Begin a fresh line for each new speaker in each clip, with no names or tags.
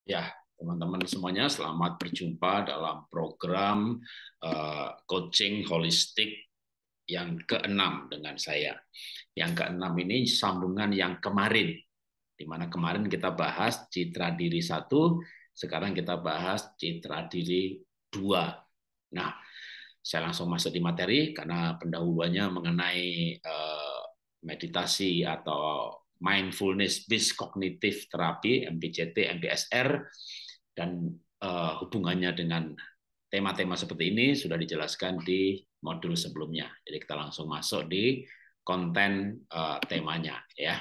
Ya, teman-teman semuanya, selamat berjumpa dalam program coaching holistik yang keenam dengan saya. Yang keenam ini sambungan yang kemarin, di mana kemarin kita bahas citra diri satu, sekarang kita bahas citra diri dua. Nah, saya langsung masuk di materi karena pendahuluannya mengenai meditasi atau mindfulness based cognitive therapy MBCT, MBSR, dan hubungannya dengan tema-tema seperti ini sudah dijelaskan di modul sebelumnya. Jadi kita langsung masuk di konten temanya ya.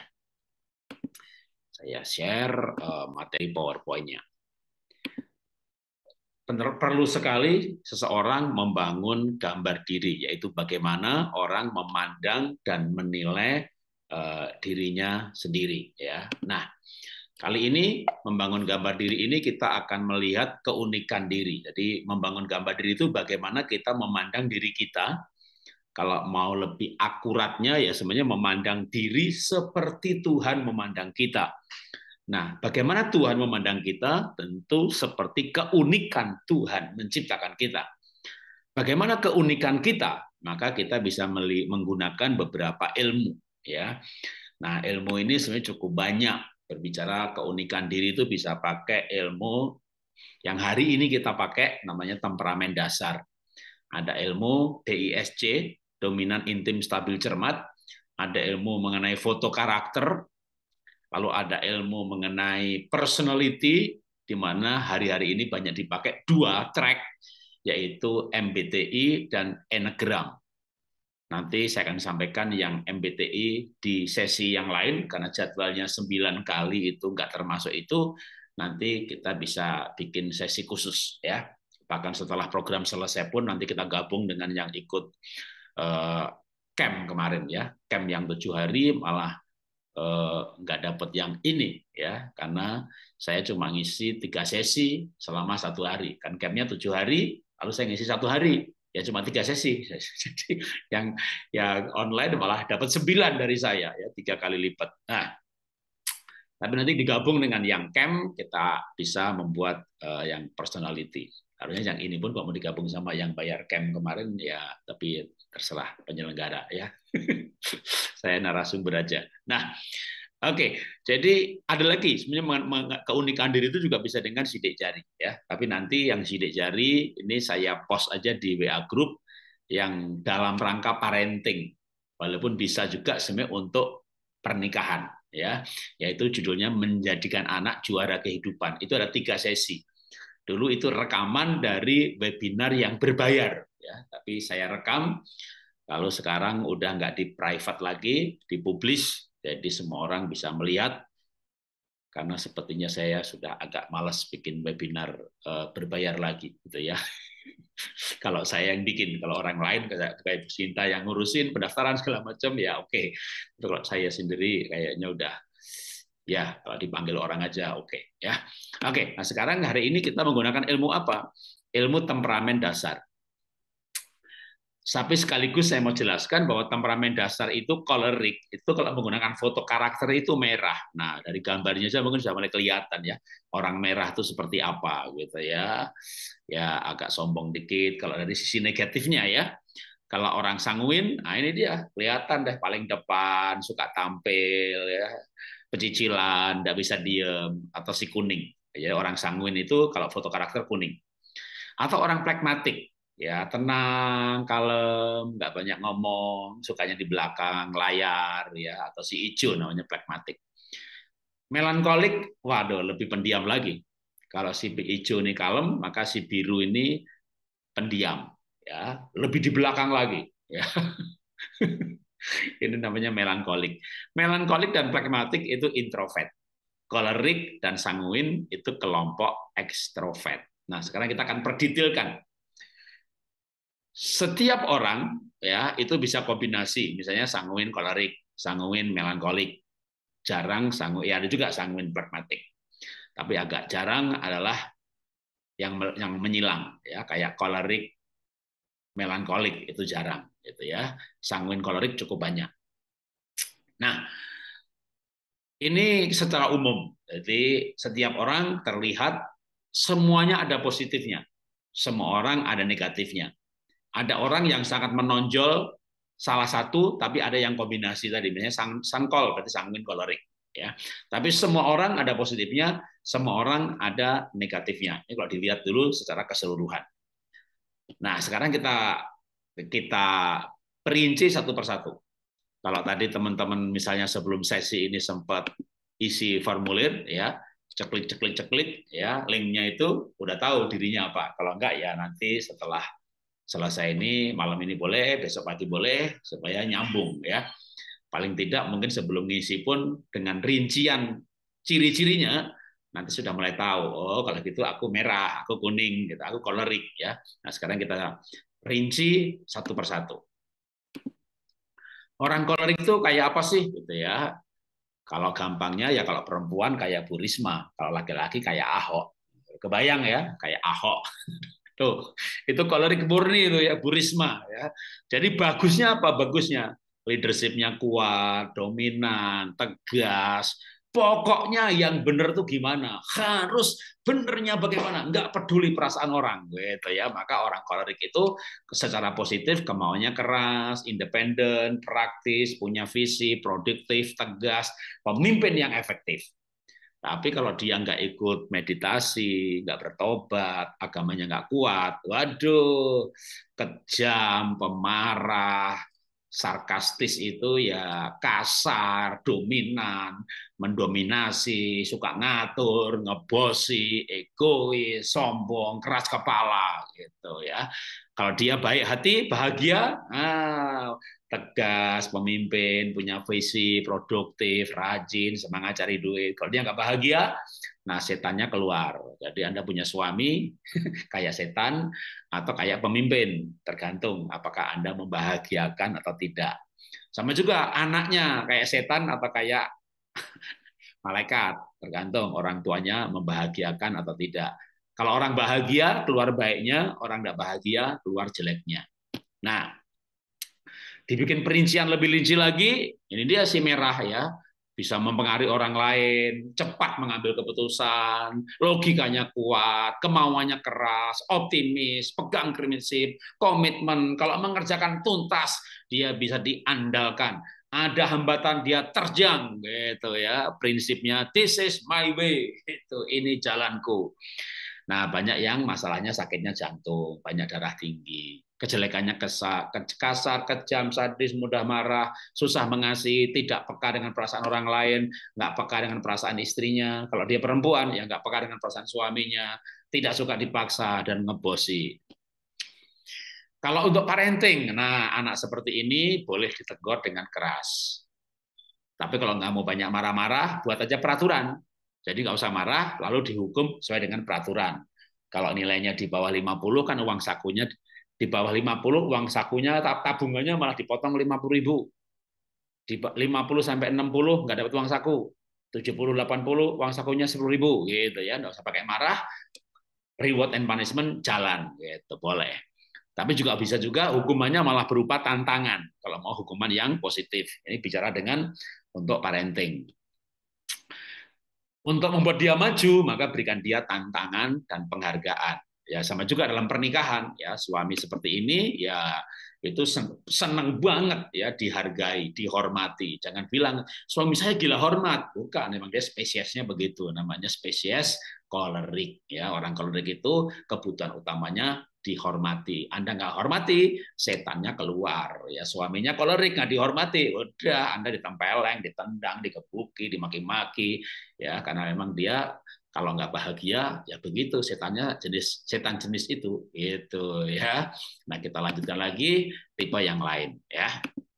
Saya share materi PowerPoint-nya. Perlu sekali seseorang membangun gambar diri, yaitu bagaimana orang memandang dan menilai dirinya sendiri. Ya, nah kali ini membangun gambar diri ini kita akan melihat keunikan diri. Jadi membangun gambar diri itu bagaimana kita memandang diri kita. Kalau mau lebih akuratnya ya sebenarnya memandang diri seperti Tuhan memandang kita. Nah, bagaimana Tuhan memandang kita? Tentu seperti keunikan Tuhan menciptakan kita. Bagaimana keunikan kita? Maka kita bisa menggunakan beberapa ilmu, ya. Nah, ilmu ini sebenarnya cukup banyak. Berbicara keunikan diri itu bisa pakai ilmu yang hari ini kita pakai, namanya temperamen dasar. Ada ilmu DISC, dominan intim stabil cermat, ada ilmu mengenai foto karakter, lalu ada ilmu mengenai personality, di mana hari-hari ini banyak dipakai dua track, yaitu MBTI dan Enneagram. Nanti saya akan sampaikan yang MBTI di sesi yang lain, karena jadwalnya 9 kali itu nggak termasuk itu, nanti kita bisa bikin sesi khusus ya. Bahkan setelah program selesai pun nanti kita gabung dengan yang ikut camp kemarin ya, camp yang 7 hari malah nggak dapat yang ini ya, karena saya cuma ngisi 3 sesi selama 1 hari, kan campnya 7 hari, lalu saya ngisi 1 hari ya cuma 3 sesi. Jadi yang online malah dapat 9 dari saya ya, 3 kali lipat. Nah, tapi nanti digabung dengan yang camp, kita bisa membuat yang personality. Harusnya yang ini pun kalau mau digabung sama yang bayar camp kemarin ya, tapi terserah penyelenggara ya. Saya narasumber aja. Nah, oke, jadi ada lagi sebenarnya keunikan diri itu juga bisa dengan sidik jari ya. Tapi nanti yang sidik jari ini saya post aja di WA group yang dalam rangka parenting. Walaupun bisa juga sebenarnya untuk pernikahan ya, yaitu judulnya menjadikan anak juara kehidupan. Itu ada 3 sesi. Dulu itu rekaman dari webinar yang berbayar ya, tapi saya rekam. Lalu sekarang udah nggak di private lagi, dipublish, jadi semua orang bisa melihat. Karena sepertinya saya sudah agak malas bikin webinar berbayar lagi, gitu ya. Kalau saya yang bikin, kalau orang lain kayak Bu Sinta yang ngurusin pendaftaran segala macam, ya oke. Kalau saya sendiri kayaknya udah, ya kalau dipanggil orang aja oke ya. Oke, nah sekarang hari ini kita menggunakan ilmu apa? Ilmu temperamen dasar. Tapi sekaligus saya mau jelaskan bahwa temperamen dasar itu kolerik, itu kalau menggunakan foto karakter itu merah. Nah, dari gambarnya saja mungkin sudah mulai kelihatan ya, orang merah itu seperti apa gitu ya. Ya agak sombong dikit kalau dari sisi negatifnya ya. Kalau orang sanguin, nah ini dia kelihatan deh paling depan, suka tampil ya, pecicilan, tidak bisa diem, atau si kuning. Jadi orang sanguin itu kalau foto karakter kuning. Atau orang pragmatik, ya tenang, kalem, nggak banyak ngomong, sukanya di belakang layar, ya atau si hijau namanya pragmatik. Melankolik, waduh lebih pendiam lagi. Kalau si hijau ini kalem, maka si biru ini pendiam, ya lebih di belakang lagi. Ya. Ini namanya melankolik. Melankolik dan pragmatik itu introvert. Kolerik dan sanguin itu kelompok ekstrovert. Nah, sekarang kita akan perdetailkan. Setiap orang ya itu bisa kombinasi, misalnya sanguin kolerik, sanguin melankolik. Jarang sanguin, ya ada juga sanguin pragmatik. Tapi agak jarang adalah yang menyilang ya, kayak kolerik melankolik itu jarang gitu ya. Sanguin kolerik cukup banyak. Nah, Ini secara umum. Jadi setiap orang terlihat semuanya ada positifnya. Semua orang ada negatifnya. Ada orang yang sangat menonjol salah satu, tapi ada yang kombinasi tadi, misalnya sangkol, berarti sanguin kolerik. Ya, tapi semua orang ada positifnya, semua orang ada negatifnya. Ini kalau dilihat dulu secara keseluruhan. Nah, sekarang kita kita perinci satu persatu. Kalau tadi teman-teman misalnya sebelum sesi ini sempat isi formulir, ya, ceklik ya, linknya itu udah tahu dirinya apa. Kalau enggak ya nanti setelah selesai ini malam ini boleh, besok pagi boleh, supaya nyambung ya. Paling tidak mungkin sebelum ngisi pun dengan rincian ciri-cirinya nanti sudah mulai tahu. Oh kalau gitu aku merah, aku kuning, gitu, aku kolerik ya. Nah sekarang kita rinci satu persatu. Orang kolerik itu kayak apa sih gitu ya? Kalau gampangnya ya kalau perempuan kayak Bu Risma, kalau laki-laki kayak Ahok. Kebayang ya, kayak Ahok. Tuh, itu kolerik murni itu ya Bu Risma ya. Jadi bagusnya apa? Bagusnya leadershipnya kuat, dominan, tegas. Pokoknya yang benar tuh gimana? Harus benernya bagaimana? Nggak peduli perasaan orang, gitu ya. Maka orang kolerik itu secara positif kemauannya keras, independen, praktis, punya visi, produktif, tegas, pemimpin yang efektif. Tapi kalau dia nggak ikut meditasi, nggak bertobat, agamanya nggak kuat, waduh, kejam, pemarah, sarkastis itu ya kasar, dominan, mendominasi, suka ngatur, ngebosi, egois, sombong, keras kepala gitu ya. Kalau dia baik hati, bahagia, tegas, pemimpin, punya visi, produktif, rajin, semangat cari duit. Kalau dia nggak bahagia, nah setannya keluar. Jadi Anda punya suami kayak setan atau kayak pemimpin, tergantung apakah Anda membahagiakan atau tidak. Sama juga anaknya kayak setan atau kayak malaikat, tergantung orang tuanya membahagiakan atau tidak. Kalau orang bahagia, keluar baiknya, orang tidak bahagia, keluar jeleknya. Nah, dibikin perincian lebih rinci lagi, ini dia si merah ya, bisa mempengaruhi orang lain, cepat mengambil keputusan, logikanya kuat, kemauannya keras, optimis, pegang prinsip, komitmen, kalau mengerjakan tuntas, dia bisa diandalkan. Ada hambatan dia terjang gitu ya, prinsipnya this is my way, itu ini jalanku. Nah, banyak yang masalahnya sakitnya jantung, banyak darah tinggi, kejelekannya kasar, kejam, sadis, mudah marah, susah mengasihi, tidak peka dengan perasaan orang lain, nggak peka dengan perasaan istrinya. Kalau dia perempuan, ya nggak peka dengan perasaan suaminya, tidak suka dipaksa dan ngebosi. Kalau untuk parenting, nah anak seperti ini boleh ditegur dengan keras. Tapi kalau nggak mau banyak marah-marah, buat aja peraturan. Jadi nggak usah marah, lalu dihukum sesuai dengan peraturan. Kalau nilainya di bawah 50, kan uang sakunya di bawah 50, uang sakunya tabungannya malah dipotong 50.000. Di 50 sampai 60 nggak dapat uang saku. 70, 80 uang sakunya 10.000 gitu ya. Nggak usah pakai marah, reward and punishment jalan gitu, boleh. Tapi juga bisa juga hukumannya malah berupa tantangan kalau mau hukuman yang positif. Ini bicara dengan untuk parenting. Untuk membuat dia maju, maka berikan dia tantangan dan penghargaan. Ya sama juga dalam pernikahan, ya suami seperti ini, ya itu senang banget ya dihargai, dihormati. Jangan bilang suami saya gila hormat, bukan. Memang dia spesiesnya begitu, namanya spesies kolerik. Ya orang kolerik itu kebutuhan utamanya dihormati. Anda nggak hormati, setannya keluar. Ya suaminya kolerik nggak dihormati, udah Anda ditempeleng, ditendang, dikebuki, dimaki-maki. Ya karena memang dia kalau nggak bahagia ya begitu setannya setan jenis itu gitu ya. Nah kita lanjutkan lagi tipe yang lain ya.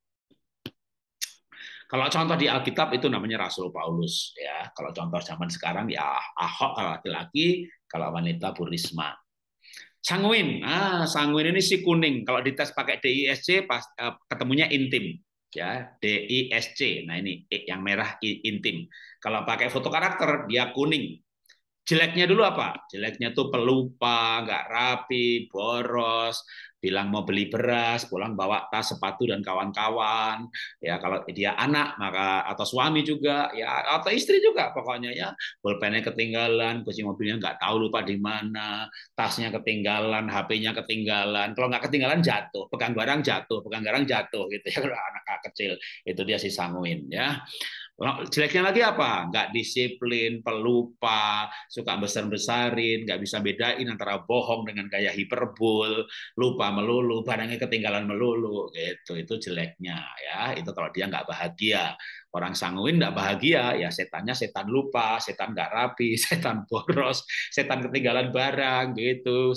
Kalau contoh di Alkitab itu namanya Rasul Paulus ya. Kalau contoh zaman sekarang ya Ahok kalau laki-laki, kalau wanita Bu Risma. Sanguin, sanguin ini si kuning. Kalau dites pakai DISC pas ketemunya intim ya, DISC. Nah ini yang merah intim. Kalau pakai foto karakter dia kuning. Jeleknya dulu apa? Jeleknya tuh pelupa, nggak rapi, boros, bilang mau beli beras, pulang bawa tas, sepatu dan kawan-kawan. Ya kalau dia anak maka atau suami juga, ya atau istri juga, pokoknya ya pulpennya ketinggalan, kunci mobilnya nggak tahu lupa di mana, tasnya ketinggalan, HP-nya ketinggalan. Kalau nggak ketinggalan jatuh, pegang barang jatuh gitu ya kalau anak kecil itu dia si sanguin ya. Jeleknya lagi apa? Nggak disiplin, pelupa, suka besar-besarin, nggak bisa bedain antara bohong dengan gaya hiperbol, lupa melulu, barangnya ketinggalan melulu, gitu. Itu jeleknya ya. Itu kalau dia nggak bahagia. Orang sanguin nggak bahagia, ya setannya setan lupa, setan nggak rapi, setan boros, setan ketinggalan barang, gitu,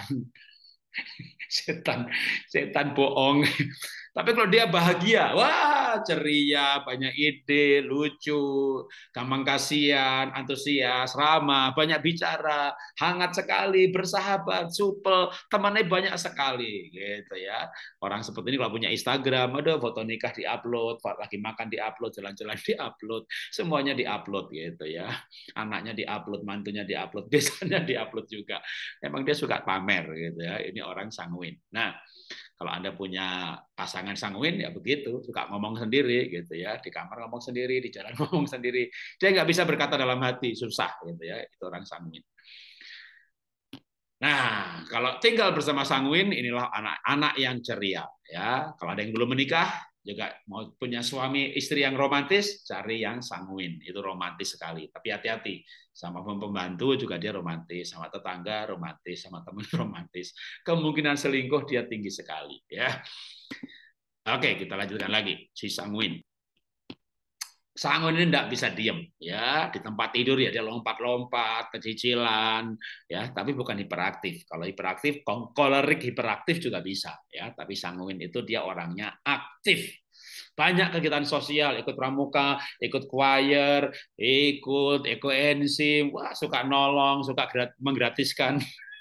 setan setan bohong. Tapi kalau dia bahagia, wah ceria, banyak ide, lucu, gampang kasihan, antusias, ramah, banyak bicara, hangat sekali, bersahabat, supel, temannya banyak sekali, gitu ya. Orang seperti ini kalau punya Instagram, ada foto nikah diupload, lagi makan diupload, jalan-jalan diupload, semuanya diupload gitu ya. Anaknya diupload, mantunya diupload, biasanya diupload juga. Emang dia suka pamer gitu ya. Ini orang sanguin. Nah, kalau Anda punya pasangan sanguin ya begitu, suka ngomong sendiri gitu ya, di kamar ngomong sendiri, di jalan ngomong sendiri. Dia nggak bisa berkata dalam hati, susah gitu ya, itu orang sanguin. Nah, kalau tinggal bersama sanguin, inilah anak-anak yang ceria. Ya, kalau ada yang belum menikah, juga mau punya suami istri yang romantis, cari yang sanguin. Itu romantis sekali. Tapi hati-hati, sama pembantu juga dia romantis, sama tetangga romantis, sama teman romantis. Kemungkinan selingkuh dia tinggi sekali. Ya, oke, kita lanjutkan lagi. Si sanguin. Sangon ini tidak bisa diem ya di tempat tidur ya dia lompat-lompat kecicilan ya tapi bukan hiperaktif. Kalau hiperaktif kolerik hiperaktif juga bisa ya tapi sanguin itu dia orangnya aktif, banyak kegiatan sosial, ikut pramuka, ikut choir, ikut ekoenzim, wah suka nolong, suka menggratiskan.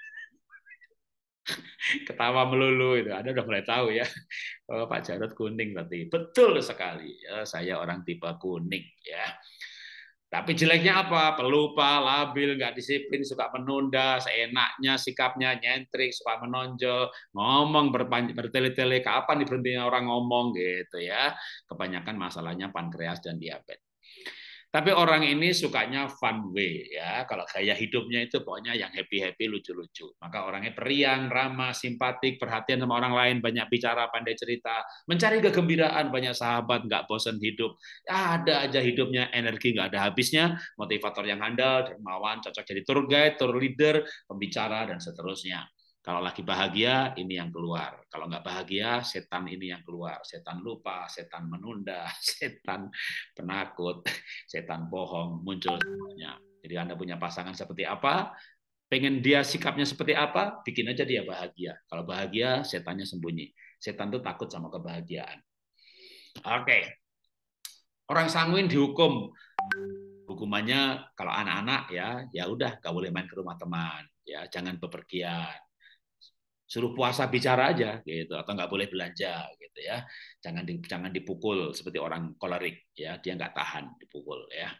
Ketawa melulu itu Anda udah mulai tahu ya. Oh, Pak Jarod kuning berarti betul sekali ya saya orang tipe kuning ya. Tapi jeleknya apa? Pelupa, labil, nggak disiplin, suka menunda, seenaknya, sikapnya nyentrik, suka menonjol, ngomong bertele-tele, kapan diberhentinya orang ngomong gitu ya. Kebanyakan masalahnya pankreas dan diabetes. Tapi orang ini sukanya fun way ya. Kalau gaya hidupnya itu pokoknya yang happy-happy, lucu-lucu. Maka orangnya periang, ramah, simpatik, perhatian sama orang lain, banyak bicara, pandai cerita, mencari kegembiraan, banyak sahabat, nggak bosan hidup. Ya, ada aja hidupnya, energi nggak ada habisnya, motivator yang handal, dermawan, cocok jadi tour guide, tour leader, pembicara, dan seterusnya. Kalau lagi bahagia, ini yang keluar. Kalau nggak bahagia, setan ini yang keluar. Setan lupa, setan menunda, setan penakut, setan bohong, muncul semuanya. Jadi Anda punya pasangan seperti apa, pengen dia sikapnya seperti apa, bikin aja dia bahagia. Kalau bahagia, setannya sembunyi. Setan tuh takut sama kebahagiaan. Oke, orang sanguin dihukum. Hukumannya kalau anak-anak ya udah nggak boleh main ke rumah teman, ya jangan bepergian, suruh puasa bicara aja gitu atau nggak boleh belanja gitu ya, jangan dipukul seperti orang kolerik ya, dia nggak tahan dipukul ya.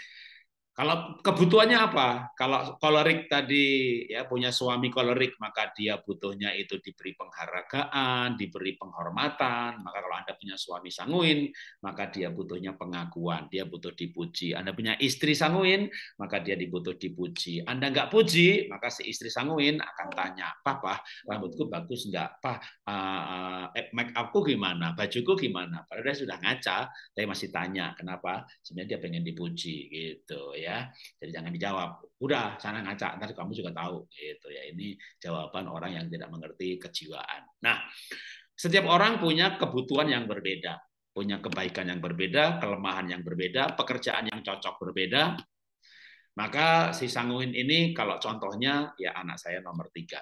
Kalau kebutuhannya apa? Kalau kolerik tadi ya punya suami kolerik, maka dia butuhnya itu diberi penghargaan, diberi penghormatan. Maka kalau Anda punya suami sanguin, maka dia butuhnya pengakuan, dia butuh dipuji. Anda punya istri sanguin, maka dia dibutuh dipuji. Anda nggak puji, maka si istri sanguin akan tanya, Papa, rambutku bagus nggak? Pak, make upku gimana? Bajuku gimana? Padahal dia sudah ngaca, tapi masih tanya, kenapa? Sebenarnya dia pengen dipuji gitu ya. Jadi jangan dijawab, udah sana ngaca, nanti kamu juga tahu gitu ya. Ini jawaban orang yang tidak mengerti kejiwaan. Nah, setiap orang punya kebutuhan yang berbeda, punya kebaikan yang berbeda, kelemahan yang berbeda, pekerjaan yang cocok berbeda. Maka si sanguin ini kalau contohnya ya anak saya nomor 3.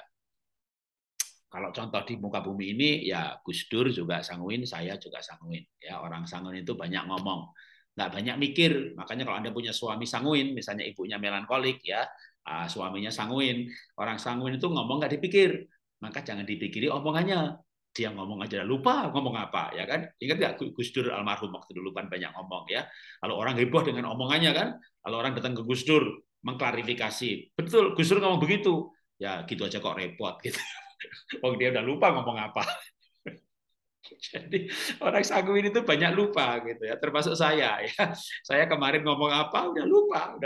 Kalau contoh di muka bumi ini ya Gus Dur juga sanguin, saya juga sanguin. Ya orang sanguin itu banyak ngomong, nggak banyak mikir. Makanya kalau Anda punya suami sanguin, misalnya ibunya melankolik ya, suaminya sanguin, orang sanguin itu ngomong nggak dipikir, maka jangan dipikiri omongannya. Dia ngomong aja lupa ngomong apa ya kan? Ingat nggak Gus Dur almarhum waktu dulu kan banyak ngomong ya. Kalau orang heboh dengan omongannya kan, kalau orang datang ke Gus Dur mengklarifikasi. Betul, Gus Dur ngomong begitu. Ya gitu aja kok repot gitu. Oh dia udah lupa ngomong apa. Jadi orang sanguin itu banyak lupa gitu ya, termasuk saya ya. Saya kemarin ngomong apa udah lupa,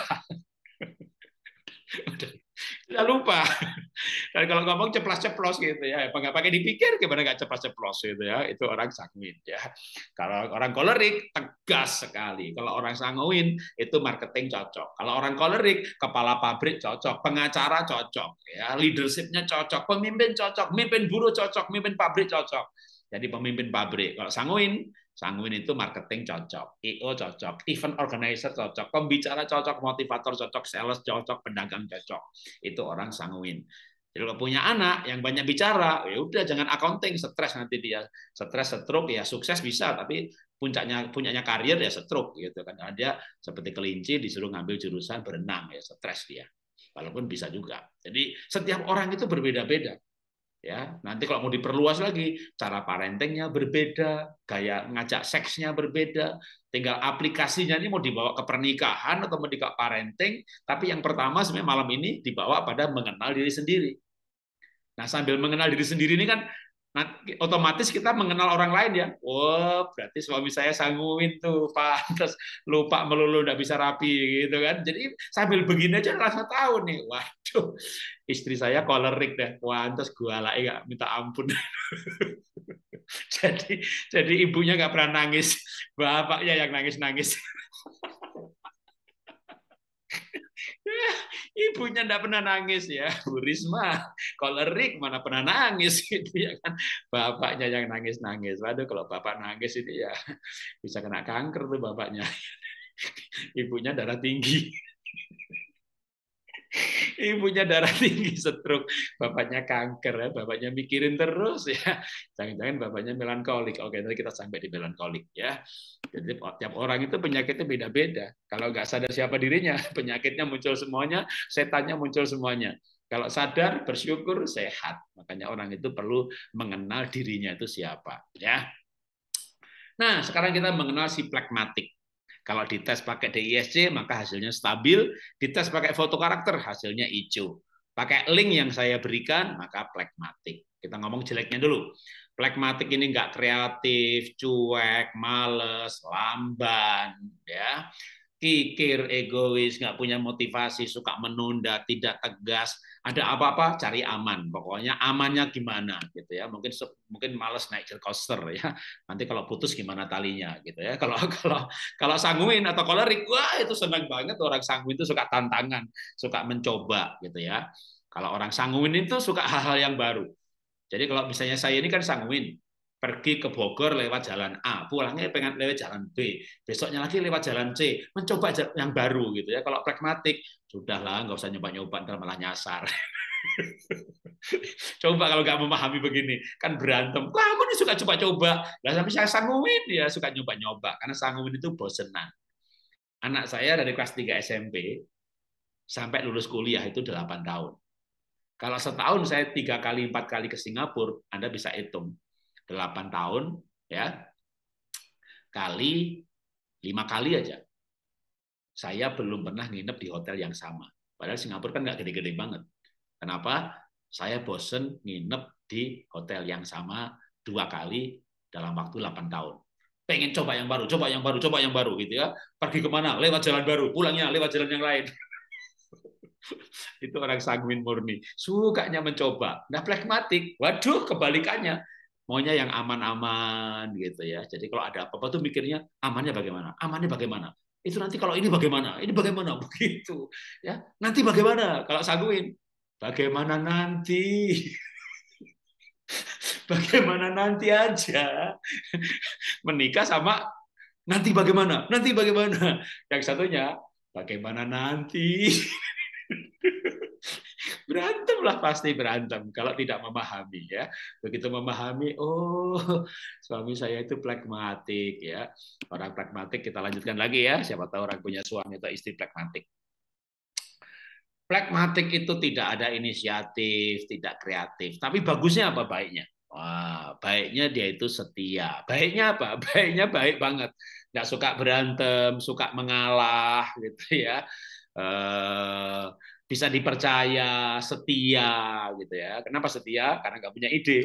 udah lupa. Dan kalau ngomong ceplas-ceplos gitu ya, nggak pakai dipikir gimana nggak ceplas-ceplos gitu ya, itu orang sanguin ya. Kalau orang kolerik tegas sekali. Kalau orang sanguin itu marketing cocok. Kalau orang kolerik kepala pabrik cocok, pengacara cocok, ya leadershipnya cocok, pemimpin cocok, pemimpin buruh cocok, pemimpin pabrik cocok. Jadi pemimpin pabrik. Kalau sanguin itu marketing cocok, IO cocok, event organizer cocok, pembicara cocok, motivator cocok, sales cocok, pedagang cocok. Itu orang sanguin. Jadi kalau punya anak yang banyak bicara, ya udah jangan accounting, stres nanti dia. Stres, stroke ya sukses bisa, tapi punyanya karir ya stroke gitu kan. Dia seperti kelinci disuruh ngambil jurusan berenang ya stres dia. Walaupun bisa juga. Jadi setiap orang itu berbeda-beda. Ya, nanti kalau mau diperluas lagi, cara parentingnya berbeda, gaya ngajak seksnya berbeda, tinggal aplikasinya ini mau dibawa ke pernikahan atau mau ke parenting, tapi yang pertama sebenarnya malam ini dibawa pada mengenal diri sendiri. Nah, sambil mengenal diri sendiri ini kan otomatis kita mengenal orang lain ya. Oh, berarti suami saya sanguin tuh, Pak. Terus lupa melulu nggak bisa rapi gitu kan. Jadi sambil begini aja rasa tahu nih. Waduh, istri saya kolerik deh. Wah, terus gua lagi nggak minta ampun. jadi jadi ibunya nggak pernah nangis, bapaknya yang nangis-nangis. Ibunya enggak pernah nangis ya, Bu Risma. Kolerik mana pernah nangis gitu ya kan. Bapaknya yang nangis-nangis. Waduh kalau bapak nangis itu ya bisa kena kanker tuh bapaknya. Ibunya darah tinggi. Ibunya darah tinggi stroke, bapaknya kanker ya, bapaknya mikirin terus ya. Jangan-jangan bapaknya melankolik. Oke, nanti kita sampai di melankolik ya. Jadi tiap orang itu penyakitnya beda-beda. Kalau nggak sadar siapa dirinya, penyakitnya muncul semuanya, setannya muncul semuanya. Kalau sadar, bersyukur, sehat. Makanya orang itu perlu mengenal dirinya itu siapa. Ya. Nah, sekarang kita mengenal si plekmatik. Kalau dites pakai DISC, maka hasilnya stabil. Dites pakai foto karakter, hasilnya hijau. Pakai link yang saya berikan, maka plekmatik. Kita ngomong jeleknya dulu. Plekmatik ini nggak kreatif, cuek, males, lamban, ya, kikir, egois, nggak punya motivasi, suka menunda, tidak tegas, ada apa-apa cari aman, pokoknya amannya gimana gitu ya, mungkin malas naik jet coaster ya, nanti kalau putus gimana talinya gitu ya, kalau sanguin atau kolerik, wah itu senang banget orang sanguin itu suka tantangan, suka mencoba gitu ya. Kalau orang sanguin itu suka hal-hal yang baru. Jadi kalau misalnya saya ini kan sanguin, pergi ke Bogor lewat jalan A, pulangnya pengen lewat jalan B, besoknya lagi lewat jalan C, mencoba yang baru gitu ya. Kalau pragmatik, sudahlah nggak usah nyoba-nyoba, ntar malah nyasar. Coba kalau nggak memahami begini, kan berantem. Kamu ini suka coba-coba. Lah sampai saya sanguin ya suka nyoba-nyoba, karena sanguin itu bosenan. Anak saya dari kelas 3 SMP sampai lulus kuliah itu 8 tahun. Kalau setahun saya 3 kali 4 kali ke Singapura, Anda bisa hitung 8 tahun ya kali 5 kali aja. Saya belum pernah nginep di hotel yang sama. Padahal Singapura kan nggak gede-gede banget. Kenapa? Saya bosen nginep di hotel yang sama 2 kali dalam waktu 8 tahun. Pengen coba yang baru, coba yang baru, coba yang baru gitu ya. Pergi kemana? Lewat jalan baru, pulangnya lewat jalan yang lain. Itu orang sanguin murni, sukanya mencoba. Nah, pragmatik, waduh kebalikannya, maunya yang aman-aman gitu ya. Jadi kalau ada apa-apa tuh mikirnya amannya bagaimana? Amannya bagaimana? Itu nanti kalau ini bagaimana? Ini bagaimana? Begitu ya. Nanti bagaimana? Kalau sanguin, bagaimana nanti? Bagaimana nanti aja. Menikah sama nanti bagaimana? Nanti bagaimana? Yang satunya bagaimana nanti? Berantem lah, pasti berantem kalau tidak memahami ya. Begitu memahami, oh suami saya itu pragmatik ya. Orang pragmatik, kita lanjutkan lagi ya. Siapa tahu orang punya suami atau istri pragmatik. Pragmatik itu tidak ada inisiatif, tidak kreatif. Tapi bagusnya apa baiknya? Wah, baiknya dia itu setia. Baiknya apa? Baiknya baik banget. nggak suka berantem, suka mengalah, gitu ya. Eh, Bisa dipercaya, setia, gitu ya. Kenapa setia? Karena nggak punya ide.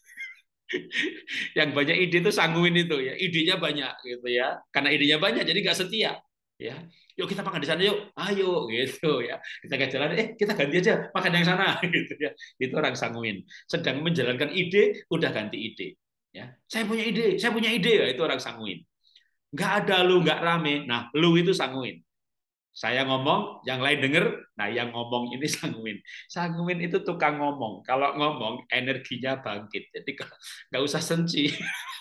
Yang banyak ide itu sanguin itu ya, idenya banyak gitu ya. Karena idenya banyak jadi nggak setia. Ya, yuk kita makan di sana yuk, ayo gitu ya. Kita ke jalan, kita ganti aja makan yang sana gitu ya. Itu orang sanguin. Sedang menjalankan ide, udah ganti ide. Ya, saya punya ide ya, itu orang sanguin. Nggak ada lu, nggak rame. Nah, lu itu sanguin. Saya ngomong, yang lain denger, nah yang ngomong ini sanguin. Sanguin itu tukang ngomong. Kalau ngomong, energinya bangkit. Jadi nggak usah sensi.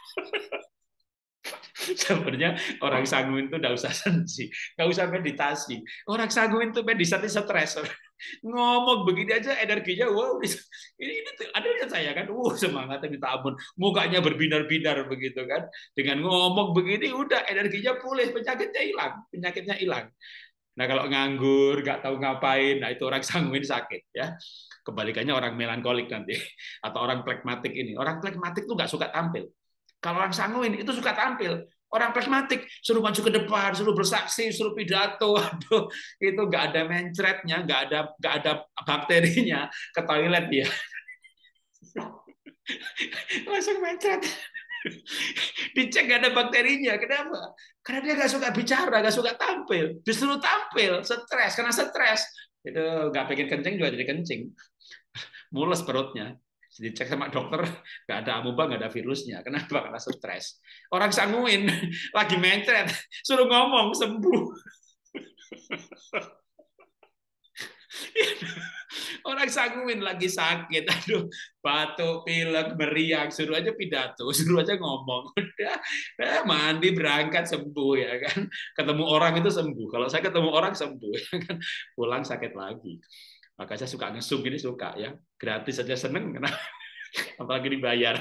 Sebenarnya orang sanguin itu nggak usah sensi, nggak usah meditasi. Orang sanguin itu meditasi stres. Ngomong begini aja energinya, wow, ini tuh, ada lihat saya kan, semangatnya minta ampun, mukanya berbinar-binar begitu kan. Dengan ngomong begini, udah energinya pulih, penyakitnya hilang. Nah kalau nganggur, nggak tahu ngapain, nah itu orang sanguin sakit ya. Kebalikannya orang melankolik nanti, atau orang plekmatik ini. Orang plekmatik tuh nggak suka tampil. Kalau orang sanguin itu suka tampil. Orang pragmatik suruh maju ke depan, suruh bersaksi, suruh pidato, aduh, itu nggak ada mencretnya, nggak ada bakterinya, ke toilet dia langsung mencret. Dicek nggak ada bakterinya, kenapa? Karena dia nggak suka bicara, nggak suka tampil, justru tampil, stres, karena stres itu nggak pengen kencing juga jadi kencing, mules perutnya. Dicek sama dokter, nggak ada amuba, nggak ada virusnya. Kenapa? Karena stres. Orang sanguin, lagi mencret, suruh ngomong, sembuh. Orang sanguin lagi sakit, aduh, batuk, pilek, meriang, suruh aja pidato, suruh aja ngomong. Udah, mandi, berangkat, sembuh, ya kan. Ketemu orang itu sembuh. Kalau saya ketemu orang sembuh, ya kan. Pulang sakit lagi. Maka saya suka ngesum ini, suka ya. Gratis aja seneng, kenapa? Apalagi dibayar.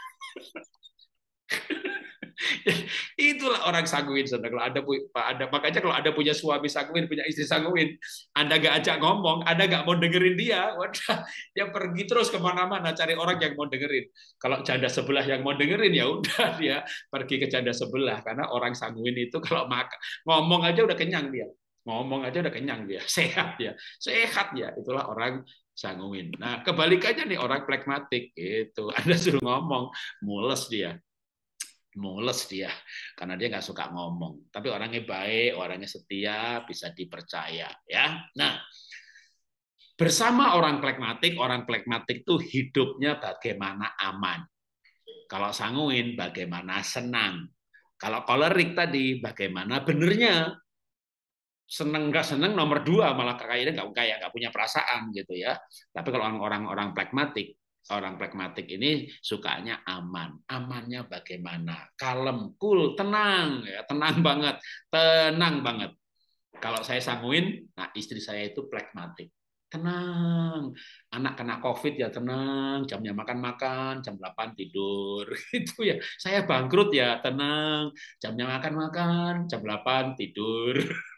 Itulah orang sanguin. Kalau ada makanya kalau ada punya suami sanguin, punya istri sanguin, Anda gak ajak ngomong, Anda gak mau dengerin dia, wadah, dia pergi terus kemana-mana cari orang yang mau dengerin. Kalau janda sebelah yang mau dengerin, ya udah dia pergi ke janda sebelah. Karena orang sanguin itu kalau makan ngomong aja udah kenyang dia, ngomong aja udah kenyang dia, sehat ya, sehat ya. Itulah orang sanguin. Nah kebalikannya nih orang plekmatik itu, Anda suruh ngomong, mules dia, mules dia karena dia nggak suka ngomong, tapi orangnya baik, orangnya setia, bisa dipercaya ya. Nah, bersama orang plekmatik tuh hidupnya bagaimana aman. Kalau sanguin bagaimana senang. Kalau kolerik tadi bagaimana benernya, seneng nggak seneng nomor dua, malah kayaknya nggak punya perasaan gitu ya. Tapi kalau orang orang pragmatik ini sukanya aman. Amannya bagaimana? Kalem, cool, tenang, ya, tenang banget. Kalau saya sanguin, nah istri saya itu pragmatik. Tenang, anak kena COVID ya tenang, jamnya makan-makan, jam 8 tidur, itu ya. Saya bangkrut ya tenang, jamnya makan-makan, jam 8 tidur.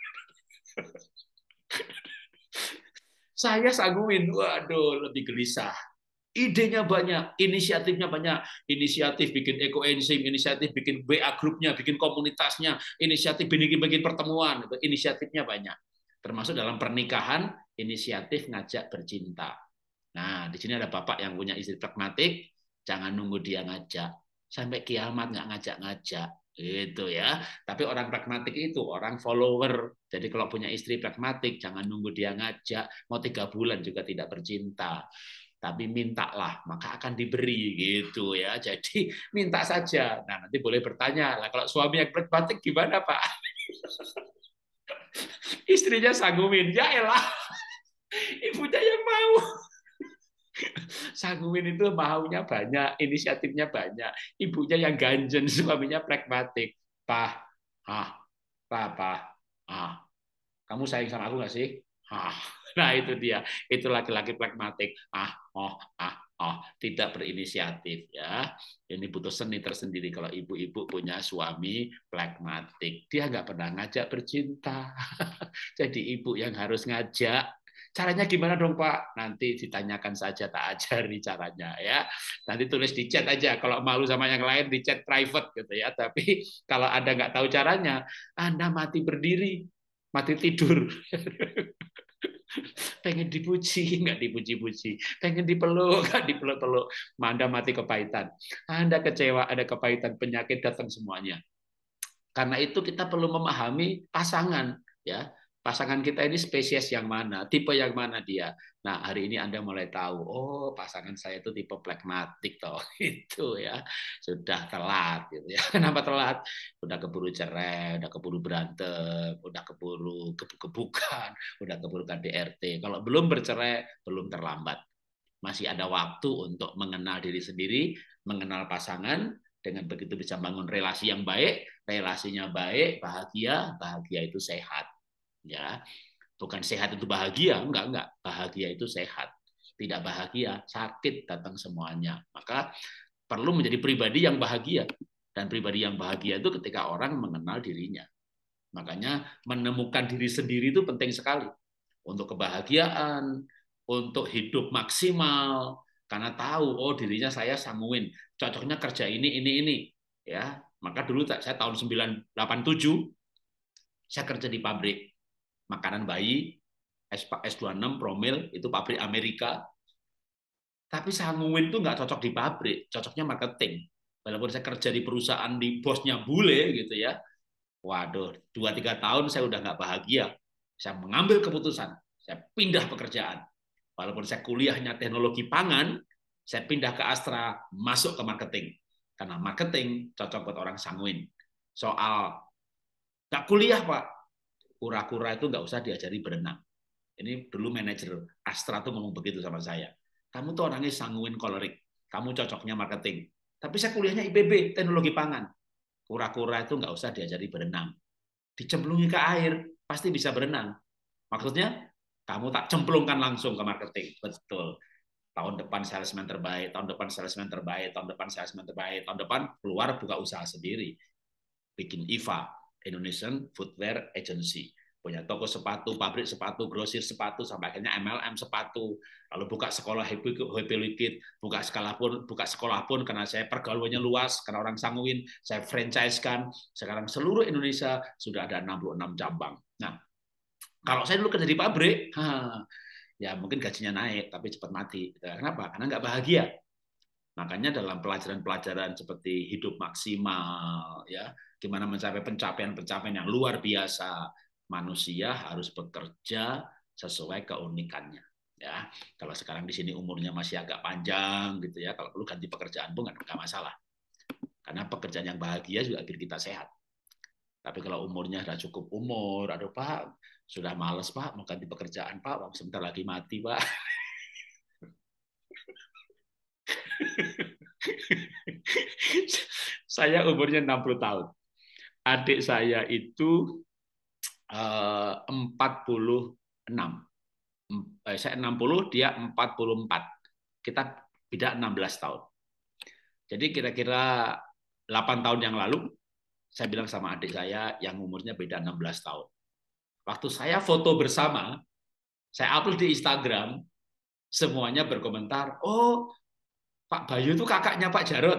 Saya sanguin, waduh, lebih gelisah. Idenya banyak, inisiatifnya banyak. Inisiatif bikin ekoenzim, inisiatif bikin WA grupnya, bikin komunitasnya, inisiatif bikin pertemuan, itu inisiatifnya banyak. Termasuk dalam pernikahan, inisiatif ngajak bercinta. Nah, di sini ada bapak yang punya istri pragmatik, jangan nunggu dia ngajak. Sampai kiamat nggak ngajak-ngajak. Gitu ya. Tapi orang pragmatik itu orang follower. Jadi kalau punya istri pragmatik, jangan nunggu dia ngajak. Mau 3 bulan juga tidak bercinta. Tapi mintalah, maka akan diberi gitu ya. Jadi minta saja. Nah, nanti boleh bertanya, lah kalau suami yang pragmatik gimana, Pak? Istrinya sanggumin. Ya elah, ibunya yang mau. Sanguin itu maunya banyak, inisiatifnya banyak. Ibunya yang ganjen, suaminya pragmatik. Pak, Pak, kamu sayang sama aku nggak sih? Nah itu dia, itu laki-laki pragmatik. Tidak berinisiatif ya. Ini butuh seni tersendiri kalau ibu-ibu punya suami pragmatik. Dia nggak pernah ngajak bercinta. Jadi ibu yang harus ngajak. Caranya gimana dong Pak? Nanti ditanyakan saja, tak ajari caranya ya. Nanti tulis di chat aja. Kalau malu sama yang lain di chat private gitu ya. Tapi kalau Anda nggak tahu caranya, Anda mati berdiri, mati tidur. Pengen dipuji, nggak dipuji-puji. Pengen dipeluk, nggak dipeluk-peluk. Anda mati kepahitan. Anda kecewa, ada kepahitan, penyakit datang semuanya. Karena itu kita perlu memahami pasangan, ya. Pasangan kita ini spesies yang mana, tipe yang mana dia. Nah, hari ini Anda mulai tahu, oh, pasangan saya itu tipe pragmatik toh. Itu ya. Sudah telat gitu ya. Kenapa telat? Udah keburu cerai, udah keburu berantem, udah keburu gebuk-gebukan, udah keburu KDRT. Kalau belum bercerai, belum terlambat. Masih ada waktu untuk mengenal diri sendiri, mengenal pasangan, dengan begitu bisa bangun relasi yang baik, relasinya baik, bahagia, bahagia itu sehat. Ya, bukan sehat itu bahagia, enggak, bahagia itu sehat. Tidak bahagia, sakit datang semuanya. Maka perlu menjadi pribadi yang bahagia. Dan pribadi yang bahagia itu ketika orang mengenal dirinya. Makanya menemukan diri sendiri itu penting sekali untuk kebahagiaan, untuk hidup maksimal, karena tahu oh dirinya saya sanguin, cocoknya kerja ini ya. Maka dulu saya tahun 1987 saya kerja di pabrik makanan bayi S26 Promil, itu pabrik Amerika. Tapi sanguin itu nggak cocok di pabrik, cocoknya marketing. Walaupun saya kerja di perusahaan di bosnya bule gitu ya. Waduh, 2-3 tahun saya udah nggak bahagia. Saya mengambil keputusan, saya pindah pekerjaan. Walaupun saya kuliahnya teknologi pangan, saya pindah ke Astra, masuk ke marketing. Karena marketing cocok buat orang sanguin. Soal nggak kuliah, Pak. Kura-kura itu nggak usah diajari berenang. Ini dulu manajer Astra tuh ngomong begitu sama saya. Kamu tuh orangnya sanguin kolerik. Kamu cocoknya marketing. Tapi saya kuliahnya IPB, teknologi pangan. Kura-kura itu nggak usah diajari berenang. Dicemplungi ke air, pasti bisa berenang. Maksudnya, kamu tak cemplungkan langsung ke marketing. Betul. Tahun depan salesman terbaik, tahun depan salesman terbaik, tahun depan salesman terbaik, tahun depan keluar buka usaha sendiri. Bikin IFA, Indonesian Footwear Agency. Punya toko sepatu, pabrik sepatu, grosir sepatu, sampai akhirnya MLM sepatu. Lalu buka sekolah Happy Liquid, buka sekolah pun karena saya pergaulannya luas, karena orang sanguin, saya franchise-kan. Sekarang seluruh Indonesia sudah ada 66 cabang. Nah, kalau saya dulu kerja di pabrik, ya mungkin gajinya naik, tapi cepat mati. Kenapa? Karena nggak bahagia. Makanya dalam pelajaran-pelajaran seperti hidup maksimal, ya, gimana mencapai pencapaian-pencapaian yang luar biasa, manusia harus bekerja sesuai keunikannya. Ya, kalau sekarang di sini umurnya masih agak panjang, gitu ya, kalau perlu ganti pekerjaan pun nggak masalah. Karena pekerjaan yang bahagia juga bikin kita sehat. Tapi kalau umurnya sudah cukup umur, aduh Pak, sudah males Pak, mau ganti pekerjaan Pak, sebentar lagi mati Pak. Saya umurnya 60 tahun. Adik saya itu 46. Saya 60, dia 44. Kita beda 16 tahun. Jadi kira-kira 8 tahun yang lalu, saya bilang sama adik saya yang umurnya beda 16 tahun. Waktu saya foto bersama, saya upload di Instagram, semuanya berkomentar, oh Pak Bayu itu kakaknya Pak Jarot.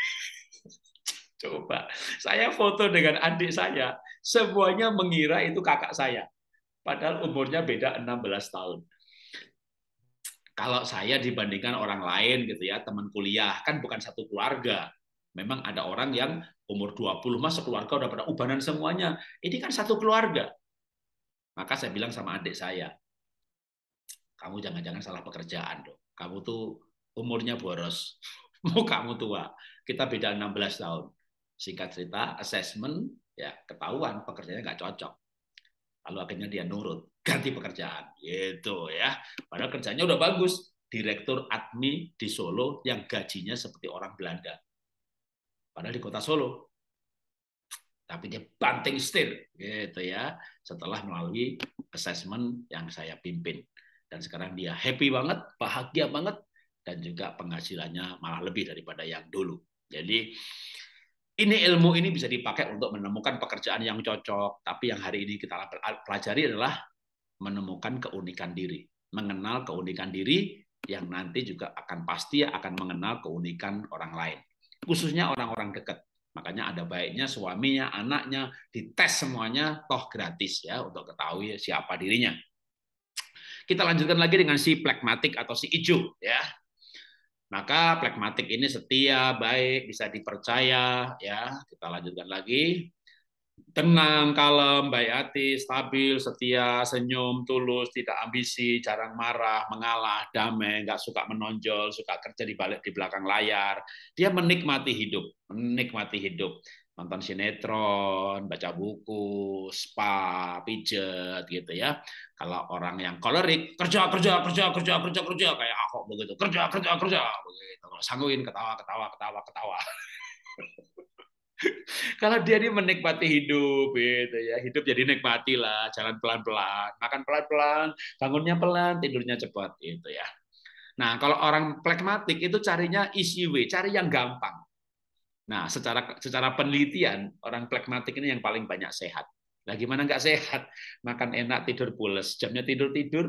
Coba, saya foto dengan adik saya, semuanya mengira itu kakak saya. Padahal umurnya beda 16 tahun. Kalau saya dibandingkan orang lain gitu ya, teman kuliah, kan bukan satu keluarga. Memang ada orang yang umur 20, mas sekeluarga udah pada ubanan semuanya. Ini kan satu keluarga. Maka saya bilang sama adik saya, kamu jangan-jangan salah pekerjaan dong. Kamu tuh umurnya boros. Mau kamu tua. Kita beda 16 tahun. Singkat cerita, assessment, ya ketahuan pekerjaannya nggak cocok. Lalu akhirnya dia nurut, ganti pekerjaan. Gitu ya. Padahal kerjanya udah bagus. Direktur admin di Solo yang gajinya seperti orang Belanda. Padahal di kota Solo. Tapi dia banting setir gitu ya. Setelah melalui assessment yang saya pimpin. Dan sekarang dia happy banget, bahagia banget, dan juga penghasilannya malah lebih daripada yang dulu. Jadi ini ilmu ini bisa dipakai untuk menemukan pekerjaan yang cocok. Tapi yang hari ini kita pelajari adalah menemukan keunikan diri. mengenal keunikan diri yang nanti juga akan pasti akan mengenal keunikan orang lain, khususnya orang-orang dekat. Makanya ada baiknya suaminya, anaknya dites semuanya, toh gratis ya, untuk ketahui siapa dirinya. Kita lanjutkan lagi dengan si plekmatik atau si ijo ya. Maka plekmatik ini setia, baik, bisa dipercaya ya. Kita lanjutkan lagi. Tenang, kalem, baik hati, stabil, setia, senyum, tulus, tidak ambisi, jarang marah, mengalah, damai, nggak suka menonjol, suka kerja di belakang layar. Dia menikmati hidup, nonton sinetron, baca buku, spa, pijet, gitu ya. Kalau orang yang kolerik, kerja, kerja, kerja, kerja, kerja, kerja, kayak aku begitu, kerja, kerja, kerja, begitu. Kalau sangguin ketawa, ketawa, ketawa, ketawa. Kalau dia ini menikmati hidup, gitu ya, hidup jadi nikmati lah, jalan pelan-pelan, makan pelan-pelan, bangunnya pelan, tidurnya cepat, gitu ya. Nah, kalau orang plekmatik itu carinya easy way, cari yang gampang. Nah, secara penelitian orang plekmatik ini yang paling banyak sehat. Nah, gimana nggak sehat? Makan enak, tidur pules, jamnya tidur,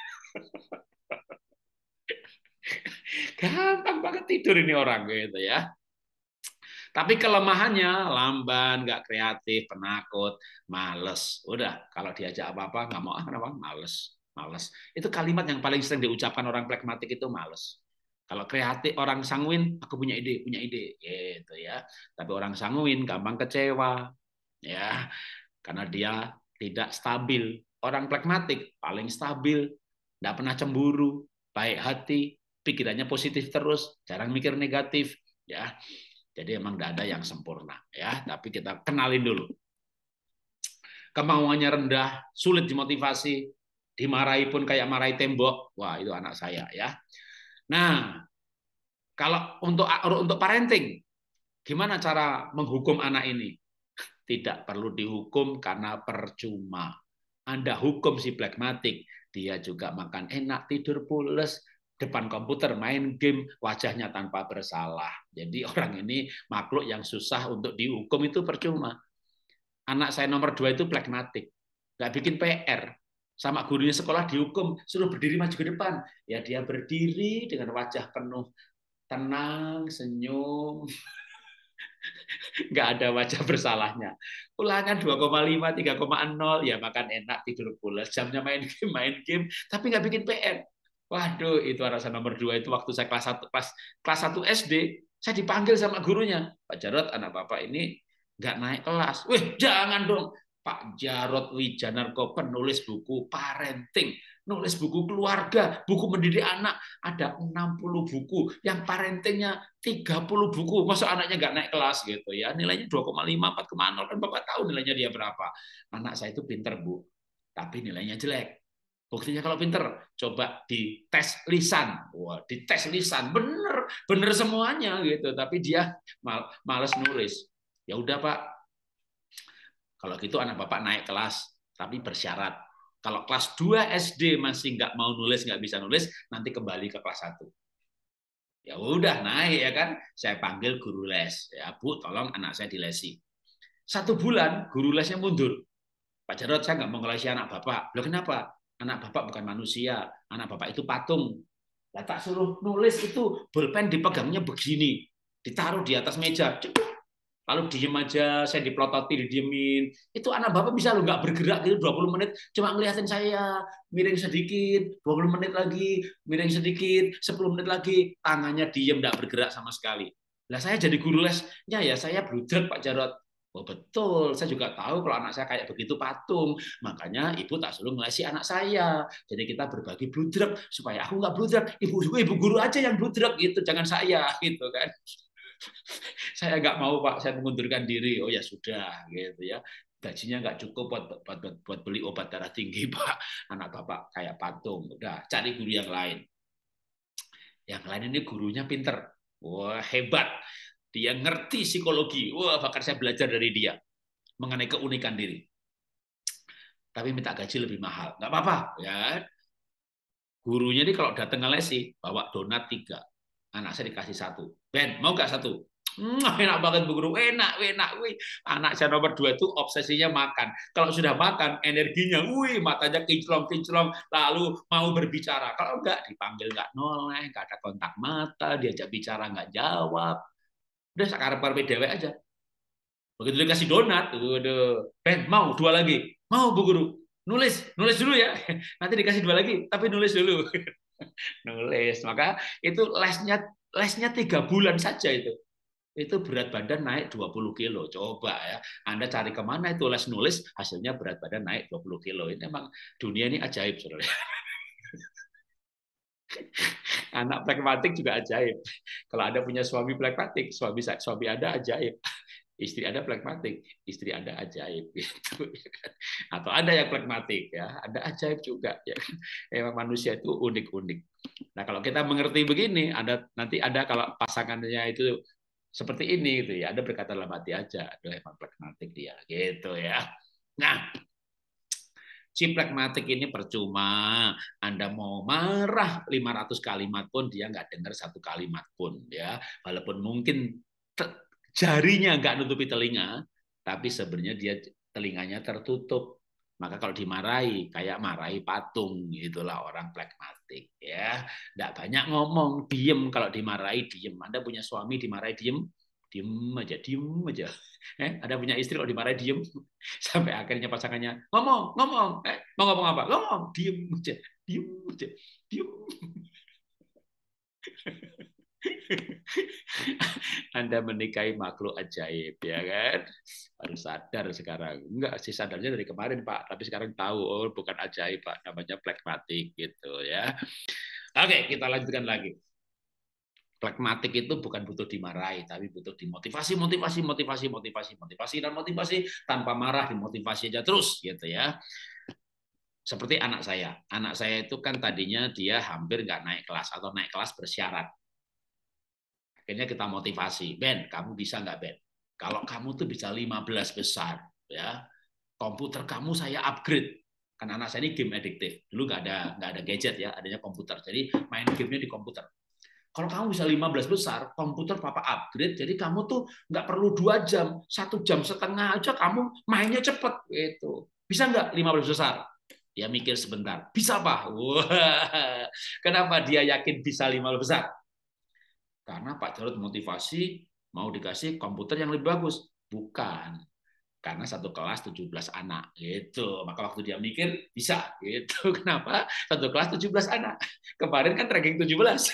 gampang banget tidur ini orang, gitu ya. Tapi kelemahannya lamban, nggak kreatif, penakut, males. Udah, kalau diajak apa-apa nggak mau, kenapa? Males, males. Itu kalimat yang paling sering diucapkan orang pragmatik itu males. Kalau kreatif, orang sanguin, aku punya ide, gitu ya. Tapi orang sanguin gampang kecewa, ya, karena dia tidak stabil. Orang pragmatik paling stabil, nggak pernah cemburu, baik hati, pikirannya positif terus, jarang mikir negatif, ya. Jadi emang tidak ada yang sempurna ya, tapi kita kenalin dulu. Kemauannya rendah, sulit dimotivasi, dimarahi pun kayak marahi tembok. Wah, itu anak saya ya. Nah, kalau untuk parenting, gimana cara menghukum anak ini? Tidak perlu dihukum karena percuma. Anda hukum si plekmatik, dia juga makan enak, tidur pules, depan komputer main game, wajahnya tanpa bersalah. Jadi orang ini makhluk yang susah untuk dihukum itu percuma. Anak saya nomor 2 itu plekmatik, nggak bikin PR. Sama gurunya sekolah dihukum, suruh berdiri maju ke depan. Ya dia berdiri dengan wajah penuh tenang, senyum, nggak ada wajah bersalahnya. Ulangan 2,5, 3,0, ya makan enak, tidur pulas, jamnya main game, tapi nggak bikin PR. Waduh, itu rasa nomor 2 itu waktu saya kelas 1 SD, saya dipanggil sama gurunya, Pak Jarot, anak Bapak ini nggak naik kelas. Wih, jangan dong. Pak Jarot Wijanarko, penulis buku parenting, nulis buku keluarga, buku mendidik anak, ada 60 buku, yang parentingnya 30 buku, masa anaknya nggak naik kelas gitu ya, nilainya 2,5, 4,0, kan Bapak tahu nilainya dia berapa. Anak saya itu pinter, Bu, tapi nilainya jelek. Buktinya kalau pinter, coba dites lisan. Wah, dites lisan, bener semuanya gitu, tapi dia males nulis. Ya udah Pak, kalau gitu anak Bapak naik kelas, tapi bersyarat. Kalau kelas 2 SD masih nggak mau nulis, nggak bisa nulis, nanti kembali ke kelas 1. Ya udah naik ya kan, saya panggil guru les. Ya Bu, tolong anak saya dilesi. 1 bulan guru lesnya mundur. Pak Jarod, saya nggak mau ngelesi anak Bapak. Loh kenapa? Anak Bapak bukan manusia, anak Bapak itu patung. Lah tak suruh nulis itu bolpen dipegangnya begini, ditaruh di atas meja. Lalu diem aja, saya dipelototi, didiemin. Itu anak Bapak bisa loh nggak bergerak gitu 20 menit, cuma ngeliatin saya, miring sedikit, 20 menit lagi, miring sedikit, 10 menit lagi, tangannya diem, nggak bergerak sama sekali. Lah saya jadi guru lesnya ya, saya bludrek Pak Jarot. Oh betul, saya juga tahu kalau anak saya kayak begitu patung. Makanya ibu tak suruh ngelesi anak saya. Jadi kita berbagi bludrek, supaya aku nggak bludrek. Ibu guru aja yang bludrek gitu, jangan saya gitu kan. Saya nggak mau Pak, saya mengundurkan diri. Oh ya sudah, gitu ya. Gajinya nggak cukup buat beli obat darah tinggi Pak. Anak Bapak kayak patung. Udah, cari guru yang lain. Yang lain ini gurunya pinter. Wah, hebat. Dia ngerti psikologi. Wah, bahkan saya belajar dari dia mengenai keunikan diri. Tapi minta gaji lebih mahal. Nggak apa-apa, ya. Gurunya ini kalau datang ngelesi, bawa donat 3. Anak saya dikasih 1. Ben, mau nggak 1? Enak banget Bu Guru, enak, enak. Wih. Anak saya nomor 2 itu obsesinya makan. Kalau sudah makan, energinya, wih, matanya kinclong-kinclong, lalu mau berbicara. Kalau enggak, dipanggil enggak noleh, enggak ada kontak mata, diajak bicara enggak jawab. Udah sekarang parme dewek aja. Begitu dikasih donat, udah, Ben, mau 2 lagi? Mau Bu Guru. Nulis dulu ya. Nanti dikasih 2 lagi, tapi nulis dulu. Nulis. Maka itu lesnya 3 bulan saja itu berat badan naik 20 kilo. Coba ya, Anda cari kemana itu les nulis, hasilnya berat badan naik 20 kilo. Ini memang dunia ini ajaib, saudara. Anak pragmatik juga ajaib. Kalau Anda punya suami pragmatik, suami Anda ajaib. Istri Anda pragmatik, istri Anda ajaib. Gitu. Atau ada yang pragmatik, ya, ada ajaib juga. Ya. Emang manusia itu unik-unik. Nah, kalau kita mengerti begini, nanti ada kalau pasangannya itu seperti ini gitu ya, Anda berkata dalam hati aja, aduh emang pragmatik dia gitu ya. Nah, si pragmatik ini percuma Anda mau marah 500 kalimat pun dia nggak dengar 1 kalimat pun ya, walaupun mungkin jarinya nggak nutupi telinga, tapi sebenarnya dia telinganya tertutup. Maka kalau dimarahi, kayak marahi patung, itulah orang pragmatik ya. Nggak banyak ngomong, diem kalau dimarahi diem. Anda punya suami dimarahi diem, diem aja, diem aja. Ada punya istri kalau dimarahi diem, sampai akhirnya pasangannya ngomong, mau ngomong apa? Ngomong, diem aja, diem aja, diem. Anda menikahi makhluk ajaib, ya kan? Harus sadar sekarang. Enggak sih, sadarnya dari kemarin, Pak. Tapi sekarang tahu, oh bukan ajaib, Pak. Namanya pragmatik, gitu ya. Oke, kita lanjutkan lagi. Pragmatik itu bukan butuh dimarahi, tapi butuh dimotivasi, motivasi, dan motivasi tanpa marah, dimotivasi aja terus, gitu ya. Seperti anak saya. Anak saya itu kan tadinya dia hampir nggak naik kelas atau naik kelas bersyarat. Akhirnya kita motivasi, Ben, kamu bisa nggak Ben? Kalau kamu tuh bisa 15 besar, ya komputer kamu saya upgrade. Kan anak saya ini game adiktif. Dulu nggak ada gadget ya, adanya komputer. Jadi main gamenya di komputer. Kalau kamu bisa 15 besar, komputer papa upgrade, jadi kamu tuh nggak perlu 2 jam, 1,5 jam aja kamu mainnya cepet gitu. Bisa nggak 15 besar? Dia mikir sebentar. Bisa Pak. Wah, kenapa dia yakin bisa 15 besar? Karena Pak Jarod motivasi mau dikasih komputer yang lebih bagus. Bukan. Karena satu kelas 17 anak. Gitu. Maka waktu dia mikir, bisa. Gitu. Kenapa? Satu kelas 17 anak. Kemarin kan ranking 17.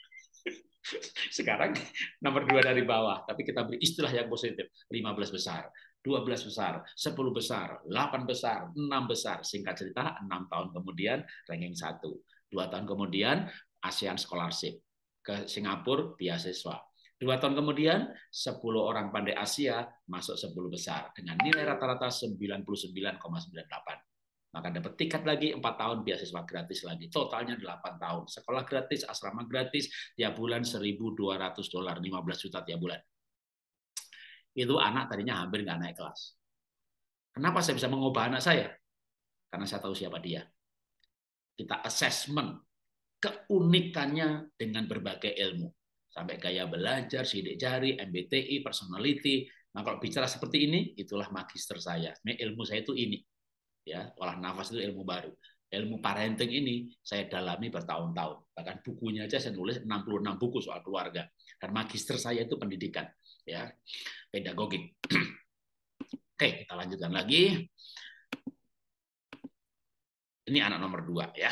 Sekarang nomor 2 dari bawah. Tapi kita beri istilah yang positif. 15 besar. 12 besar, 10 besar, 8 besar, 6 besar. Singkat cerita, 6 tahun kemudian ranking 1. 2 tahun kemudian ASEAN Scholarship. Ke Singapura beasiswa. 2 tahun kemudian 10 orang pandai Asia masuk 10 besar dengan nilai rata-rata 99,98. Maka dapat tiket lagi 4 tahun beasiswa gratis lagi. Totalnya 8 tahun. Sekolah gratis, asrama gratis, tiap bulan $1.200, 15 juta tiap bulan. Itu anak tadinya hampir nggak naik kelas. Kenapa saya bisa mengubah anak saya? Karena saya tahu siapa dia. Kita assessment keunikannya dengan berbagai ilmu. Sampai gaya belajar, sidik jari, MBTI, personality. Nah, kalau bicara seperti ini, itulah magister saya. Ilmu saya itu ini. Ya, olah nafas itu ilmu baru. Ilmu parenting ini saya dalami bertahun-tahun. Bahkan bukunya aja saya nulis 66 buku soal keluarga. Dan magister saya itu pendidikan, ya, pedagogik. Oke, kita lanjutkan lagi. Ini anak nomor 2 ya.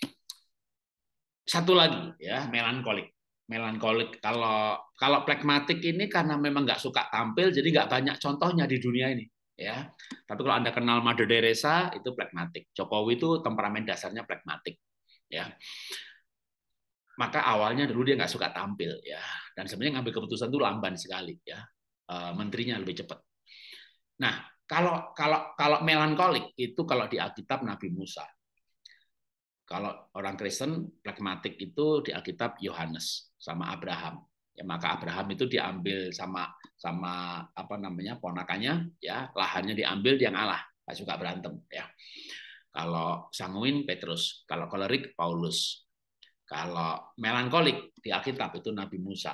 Satu lagi ya, melankolik. Melankolik kalau pragmatik ini karena memang nggak suka tampil, jadi nggak banyak contohnya di dunia ini. Ya, tapi kalau Anda kenal Mother Teresa itu pragmatik. Jokowi itu temperamen dasarnya pragmatik. Ya, maka awalnya dulu dia nggak suka tampil ya, dan sebenarnya ngambil keputusan itu lamban sekali ya. Menterinya lebih cepat. Nah, kalau melankolik itu kalau di Alkitab Nabi Musa. Kalau orang Kristen pragmatik itu di Alkitab Yohanes sama Abraham. Ya, maka Abraham itu diambil sama apa namanya ponakannya, ya lahannya diambil, dia ngalah, nggak suka berantem. Ya. Kalau sanguin Petrus, kalau kolerik Paulus, kalau melankolik di Alkitab itu Nabi Musa.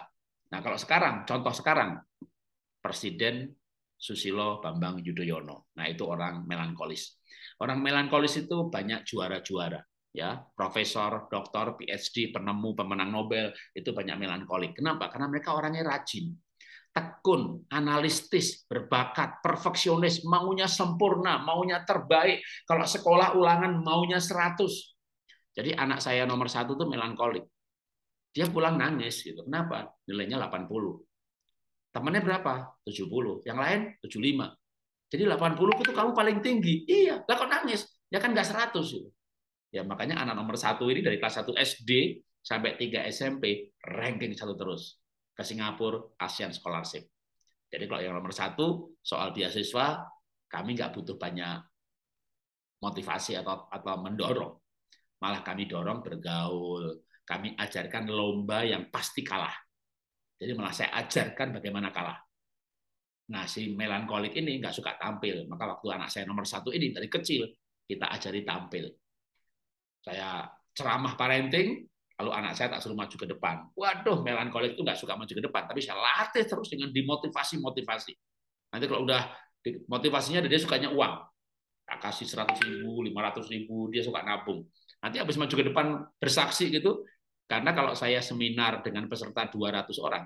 Nah, kalau sekarang, contoh sekarang, Presiden Susilo Bambang Yudhoyono. Nah, itu orang melankolis. Orang melankolis itu banyak juara-juara, ya, profesor, doktor, PhD, penemu, pemenang Nobel, itu banyak melankolik. Kenapa? Karena mereka orangnya rajin, tekun, analitis, berbakat, perfeksionis, maunya sempurna, maunya terbaik. Kalau sekolah ulangan maunya 100. Jadi anak saya nomor 1 tuh melankolik. Dia pulang nangis gitu. Kenapa? Nilainya 80. Temannya berapa? 70. Yang lain 75. Jadi 80 itu kamu paling tinggi. Iya, lah kok nangis? Ya kan nggak 100 gitu. Ya makanya anak nomor 1 ini dari kelas 1 SD sampai 3 SMP ranking 1 terus ke Singapura Asian Scholarship. Jadi kalau yang nomor 1 soal beasiswa, kami nggak butuh banyak motivasi atau mendorong. Malah kami dorong bergaul. Kami ajarkan lomba yang pasti kalah. Jadi malah saya ajarkan bagaimana kalah. Nah, si melankolik ini nggak suka tampil. Maka waktu anak saya nomor 1 ini dari kecil, kita ajari tampil. Saya ceramah parenting, lalu anak saya tak suruh maju ke depan. Waduh, melankolik itu nggak suka maju ke depan, tapi saya latih terus dengan dimotivasi-motivasi. Nanti kalau udah motivasinya, dia sukanya uang. Tak kasih 100.000, 500.000, dia suka nabung. Nanti habis maju ke depan bersaksi gitu, karena kalau saya seminar dengan peserta 200 orang,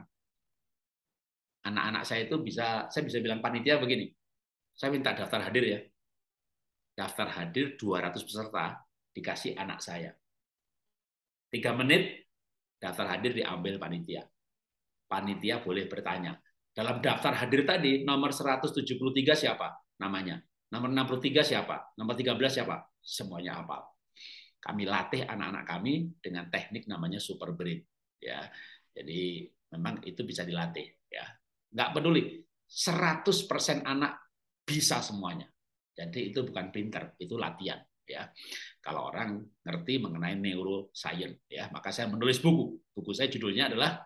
anak-anak saya itu saya bisa bilang panitia begini, saya minta daftar hadir ya. Daftar hadir 200 peserta, dikasih anak saya. 3 menit, daftar hadir diambil panitia. Panitia boleh bertanya. Dalam daftar hadir tadi, nomor 173 siapa? Namanya. Nomor 63 siapa? Nomor 13 siapa? Semuanya hafal. Kami latih anak-anak kami dengan teknik namanya super brain. Ya, jadi memang itu bisa dilatih. Ya, nggak peduli. 100% anak bisa semuanya. Jadi itu bukan pinter, itu latihan. Ya, kalau orang ngerti mengenai neuroscience, ya, maka saya menulis buku. Buku saya judulnya adalah,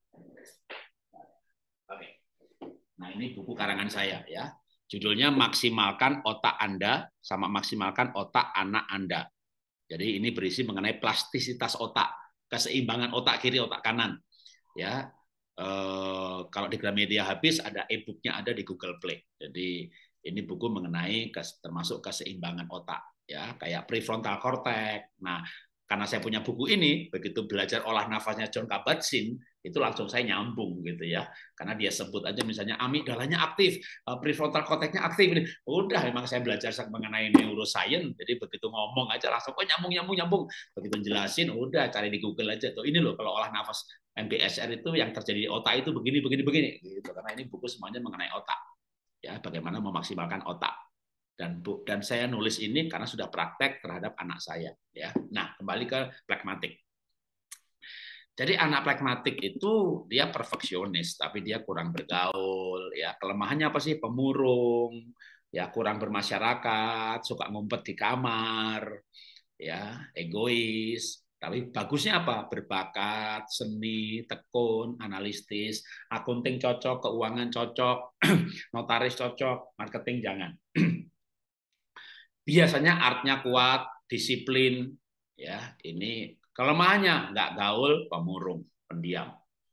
nah ini buku karangan saya, ya. Judulnya Maksimalkan Otak Anda sama Maksimalkan Otak Anak Anda. Jadi ini berisi mengenai plastisitas otak, keseimbangan otak kiri, otak kanan. Ya, kalau di Gramedia habis, ada e-booknya ada di Google Play. Jadi ini buku mengenai termasuk keseimbangan otak, ya, kayak prefrontal cortex. Nah, karena saya punya buku ini, begitu belajar olah nafasnya John Kabat-Zinn, itu langsung saya nyambung gitu ya. Karena dia sebut aja misalnya amigdalanya aktif, prefrontal cortexnya aktif. Udah, memang saya belajar mengenai neuroscience, jadi begitu ngomong aja langsung nyambung. Begitu jelasin, udah cari di Google aja tuh. Ini loh kalau olah nafas MBSR itu yang terjadi di otak itu begini gitu. Karena ini buku semuanya mengenai otak. Ya, bagaimana memaksimalkan otak. Dan saya nulis ini karena sudah praktek terhadap anak saya, ya. Nah, kembali ke pragmatik. Jadi anak pragmatik itu dia perfeksionis, tapi dia kurang bergaul, ya. Kelemahannya apa sih? Pemurung, ya, kurang bermasyarakat, suka ngumpet di kamar, ya, egois. Tapi bagusnya apa? Berbakat, seni, tekun, analitis, akunting cocok, keuangan cocok, notaris cocok, marketing jangan. Biasanya artnya kuat, disiplin, ya. Ini kelemahannya nggak gaul, pemurung, pendiam.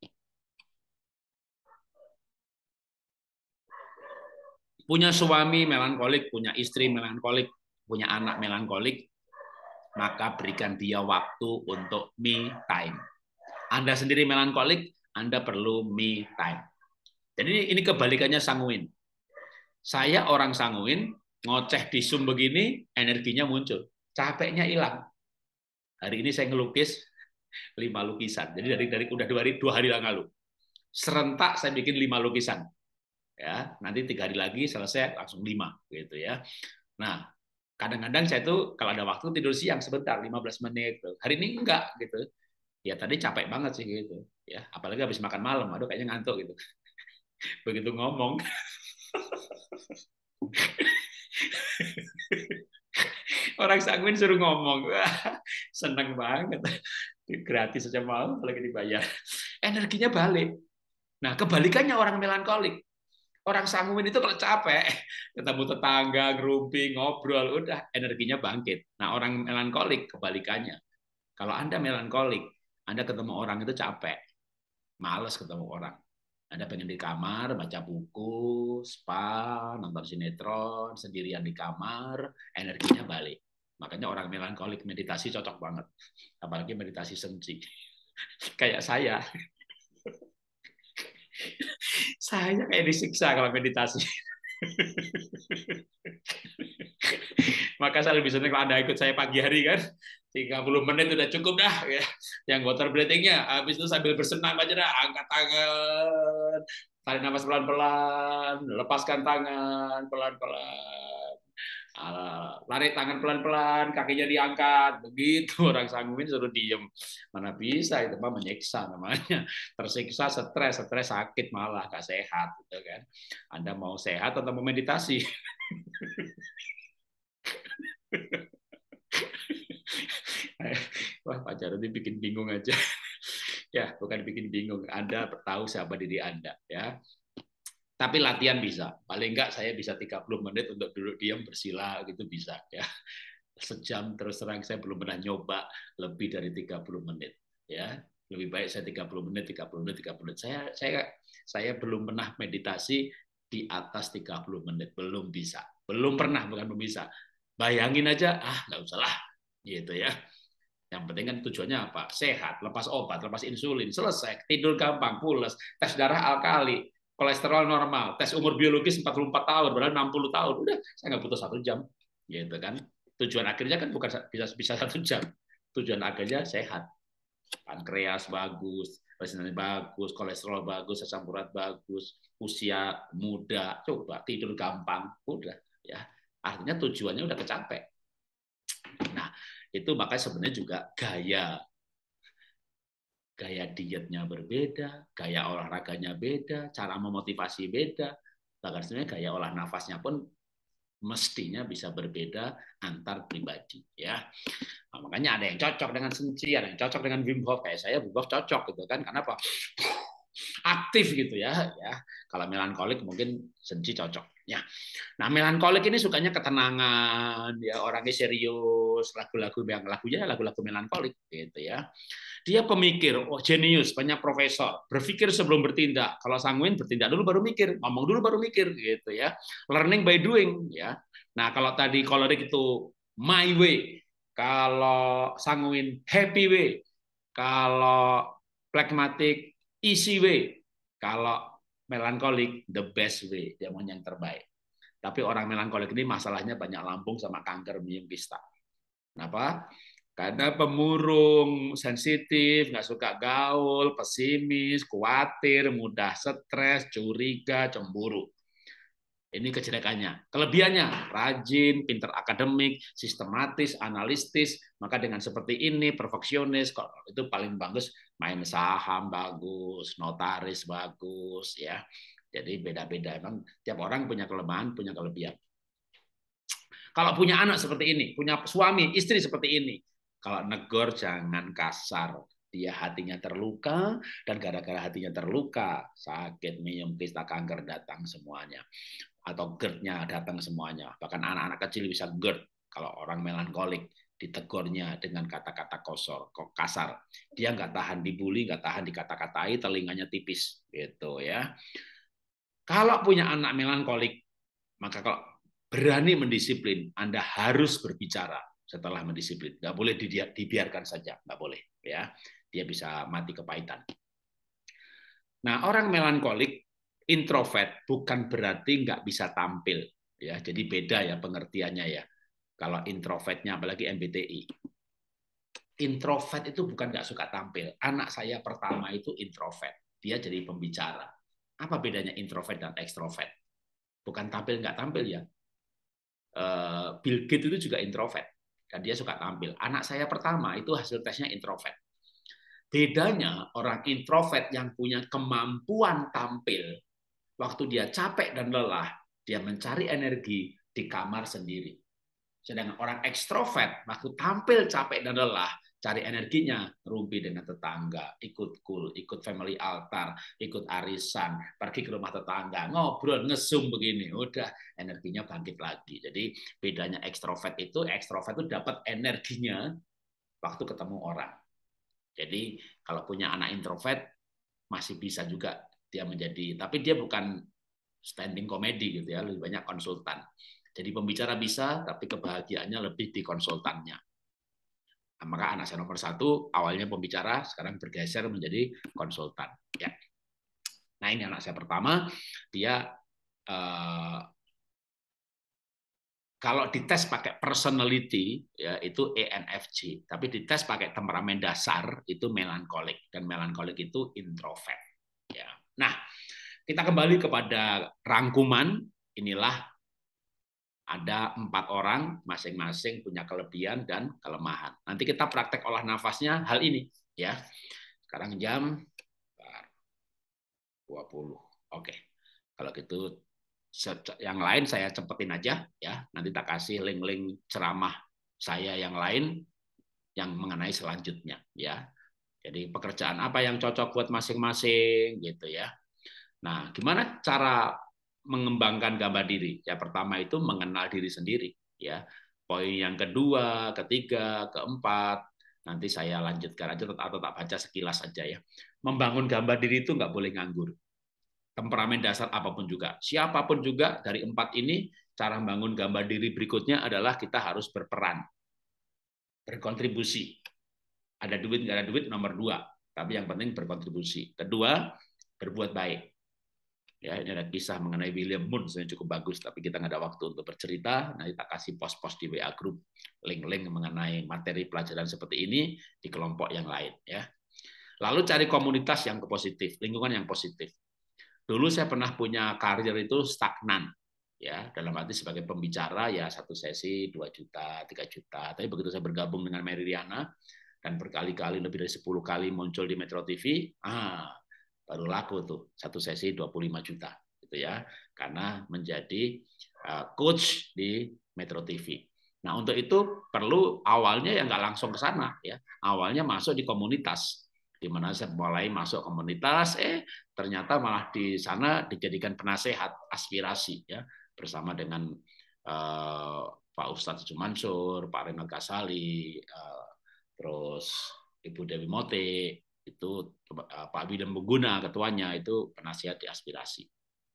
Punya suami melankolik, punya istri melankolik, punya anak melankolik, maka berikan dia waktu untuk me time. Anda sendiri melankolik, Anda perlu me time. Jadi ini kebalikannya sanguin. Saya orang sanguin, ngoceh di Zoom begini, energinya muncul. Capeknya hilang. Hari ini saya ngelukis 5 lukisan. Jadi dari udah 2 hari yang lalu. Serentak saya bikin 5 lukisan. Ya, nanti 3 hari lagi selesai langsung 5 gitu ya. Nah, kadang-kadang saya tuh kalau ada waktu tidur siang sebentar 15 menit. Hari ini enggak gitu. Ya tadi capek banget sih gitu. Ya, apalagi habis makan malam, aduh kayaknya ngantuk gitu. Begitu ngomong orang sanguin suruh ngomong. Wah, seneng banget. Gratis saja mau, apalagi dibayar. Energinya balik. Nah, kebalikannya orang melankolik. Orang sanguin itu kalau capek, ketemu tetangga, ngerumpi, ngobrol, udah energinya bangkit. Nah, orang melankolik kebalikannya. Kalau Anda melankolik, Anda ketemu orang itu capek. Males ketemu orang. Anda pengen di kamar, baca buku, spa, nonton sinetron, sendirian di kamar, energinya balik. Makanya orang melankolik meditasi cocok banget. Apalagi meditasi senci. Kayak saya. Saya kayak disiksa kalau meditasi. Maka saya lebih senang kalau Anda ikut saya pagi hari kan. 30 menit udah cukup dah ya. Yang water breathing-nya. Habis itu sambil bersenam aja dah, angkat tangan, tarik nafas pelan-pelan, lepaskan tangan pelan-pelan. Lari tangan pelan-pelan, kakinya diangkat. Begitu orang Sanguin suruh diem. Mana bisa, itu mah menyiksa namanya. Tersiksa, stres sakit malah gak sehat gitu kan. Anda mau sehat atau mau meditasi? Wah, Pak Jarod ini bikin bingung aja. Ya, bukan bikin bingung. Anda tahu siapa diri Anda, ya. Tapi latihan bisa. Paling enggak saya bisa 30 menit untuk duduk diam bersila gitu bisa, ya. Sejam terus terang saya belum pernah nyoba lebih dari 30 menit, ya. Lebih baik saya 30 menit, 30 menit, 30 menit. Saya belum pernah meditasi di atas 30 menit, belum bisa. Belum pernah, bukan belum bisa. Bayangin aja, nggak usah lah, gitu ya. Yang penting kan tujuannya apa? Sehat, lepas obat, lepas insulin, selesai. Tidur gampang, pules, tes darah alkali, kolesterol normal, tes umur biologis 44 tahun, padahal 60 tahun. Udah, saya nggak butuh 1 jam. Gitu kan. Tujuan akhirnya kan bukan bisa 1 jam. Tujuan akhirnya sehat. Pankreas bagus, resistensi bagus, kolesterol bagus, asam urat bagus, usia muda, coba tidur gampang, udah ya. Artinya tujuannya udah kecapek. Nah, itu makanya sebenarnya juga gaya dietnya berbeda, gaya olahraganya beda, cara memotivasi beda, bahkan sebenarnya gaya olah nafasnya pun mestinya bisa berbeda antar pribadi ya. Nah, makanya ada yang cocok dengan Senci, ada yang cocok dengan Wim Hof, kayak saya Wim Hof cocok gitu kan. Kenapa? Aktif gitu ya. Kalau melankolik mungkin Senci cocok ya. Nah, melankolik ini sukanya ketenangan, ya orangnya serius, lagunya lagu-lagu melankolik gitu ya. Dia pemikir, oh jenius, banyak profesor, berpikir sebelum bertindak. Kalau Sanguin bertindak dulu baru mikir, ngomong dulu baru mikir gitu ya. Learning by doing ya. Nah, kalau tadi kolerik itu my way, kalau Sanguin happy way, kalau phlegmatic easy way, kalau melankolik the best way, dia mau yang terbaik. Tapi orang melankolik ini masalahnya banyak lambung sama kanker minum kista. Kenapa? Karena pemurung, sensitif, nggak suka gaul, pesimis, khawatir, mudah stres, curiga, cemburu. Ini kejelekannya. Kelebihannya, rajin, pinter akademik, sistematis, analitis. Maka dengan seperti ini, perfeksionis, itu paling bagus. Main saham bagus, notaris bagus, ya. Jadi beda-beda. Emang tiap orang punya kelemahan, punya kelebihan. Kalau punya anak seperti ini, punya suami, istri seperti ini, kalau negor jangan kasar. Dia hatinya terluka, dan gara-gara hatinya terluka, sakit, minum, kista, kanker datang semuanya. Atau GERD-nya datang semuanya. Bahkan anak-anak kecil bisa GERD kalau orang melankolik ditegurnya dengan kata-kata kasar. Dia nggak tahan dibully, nggak tahan dikata-katai, telinganya tipis gitu ya. Kalau punya anak melankolik, maka kalau berani mendisiplin, Anda harus berbicara setelah mendisiplin. Nggak boleh dibiarkan saja, nggak boleh. Ya, dia bisa mati kepahitan. Nah, orang melankolik, introvert, bukan berarti nggak bisa tampil. Ya, jadi beda ya pengertiannya ya. Kalau introvertnya, apalagi MBTI. Introvert itu bukan nggak suka tampil. Anak saya pertama itu introvert. Dia jadi pembicara. Apa bedanya introvert dan ekstrovert? Bukan tampil nggak tampil ya. Bill Gates itu juga introvert dan dia suka tampil. Anak saya pertama itu hasil tesnya introvert. Bedanya orang introvert yang punya kemampuan tampil, waktu dia capek dan lelah, dia mencari energi di kamar sendiri. Sedangkan orang ekstrovert, waktu tampil capek dan lelah, cari energinya, rumpi dengan tetangga, ikut kul, ikut family altar, ikut arisan, pergi ke rumah tetangga, ngobrol, ngesum begini, udah energinya bangkit lagi. Jadi bedanya ekstrovert itu dapat energinya waktu ketemu orang. Jadi kalau punya anak introvert, masih bisa juga dia menjadi, tapi dia bukan standing comedy gitu ya, lebih banyak konsultan. Jadi pembicara bisa, tapi kebahagiaannya lebih di konsultannya. Nah, maka anak saya nomor 1 awalnya pembicara, sekarang bergeser menjadi konsultan. Ya. Nah ini anak saya pertama, dia kalau dites pakai personality ya itu ENFJ, tapi dites pakai temperamen dasar itu melankolik, dan melankolik itu introvert. Ya. Nah, kita kembali kepada rangkuman. Inilah ada 4 orang, masing-masing punya kelebihan dan kelemahan. Nanti kita praktek olah nafasnya hal ini ya. Sekarang jam 20. Oke. Kalau gitu yang lain saya cepetin aja ya. Nanti tak kasih link-link ceramah saya yang lain yang mengenai selanjutnya ya. Jadi pekerjaan apa yang cocok buat masing-masing gitu ya. Nah, gimana cara mengembangkan gambar diri? Ya pertama itu mengenal diri sendiri ya. Poin yang kedua, ketiga, keempat nanti saya lanjutkan aja atau tak baca sekilas saja ya. Membangun gambar diri itu nggak boleh nganggur. Temperamen dasar apapun juga. Siapapun juga dari 4 ini, cara membangun gambar diri berikutnya adalah kita harus berperan, berkontribusi. Ada duit, nggak ada duit, nomor 2. Tapi yang penting berkontribusi. Kedua, berbuat baik. Ya, ini ada kisah mengenai William Moon, sebenarnya cukup bagus, tapi kita nggak ada waktu untuk bercerita. Nanti tak kasih pos-pos di WA Group, link-link mengenai materi pelajaran seperti ini di kelompok yang lain. Ya. Lalu cari komunitas yang positif, lingkungan yang positif. Dulu saya pernah punya karir itu stagnan, ya dalam arti sebagai pembicara ya 1 sesi 2 juta, 3 juta. Tapi begitu saya bergabung dengan Mary Riana dan berkali-kali lebih dari 10 kali muncul di Metro TV, baru laku tuh 1 sesi 25 juta, gitu ya, karena menjadi coach di Metro TV. Nah untuk itu perlu awalnya ya nggak langsung ke sana, ya awalnya masuk di komunitas. Di mana saya mulai masuk komunitas, ternyata malah di sana dijadikan penasehat aspirasi ya bersama dengan Pak Ustadz Mansur, Pak Renal Kasali, terus Ibu Dewi Mote, itu Pak Bidem Buguna ketuanya, itu penasihat di aspirasi.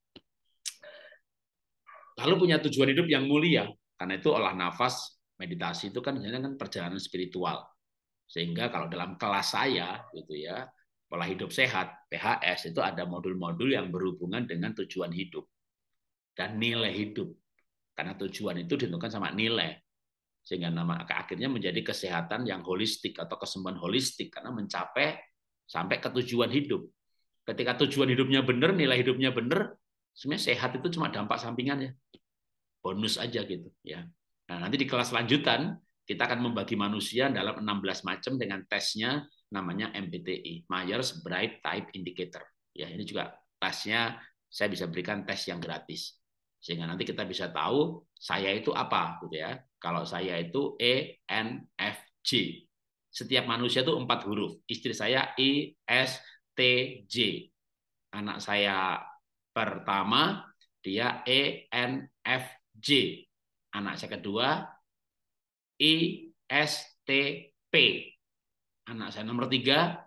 Lalu punya tujuan hidup yang mulia, karena itu olah nafas, meditasi itu kan sebenarnya kan perjalanan spiritual. Sehingga kalau dalam kelas saya gitu ya, pola hidup sehat PHS itu ada modul-modul yang berhubungan dengan tujuan hidup dan nilai hidup. Karena tujuan itu ditentukan sama nilai. Sehingga nama akhirnya menjadi kesehatan yang holistik atau kesembuhan holistik karena mencapai sampai ke tujuan hidup. Ketika tujuan hidupnya benar, nilai hidupnya benar, sebenarnya sehat itu cuma dampak sampingannya. Bonus aja gitu ya. Nah, nanti di kelas lanjutan kita akan membagi manusia dalam 16 macam dengan tesnya namanya MBTI, Myers-Briggs Type Indicator. Ya, ini juga tesnya saya bisa berikan tes yang gratis. Sehingga nanti kita bisa tahu saya itu apa gitu ya. Kalau saya itu ENFJ. Setiap manusia itu 4 huruf. Istri saya ISTJ. Anak saya pertama dia ENFJ. Anak saya kedua ISTP. Anak saya nomor 3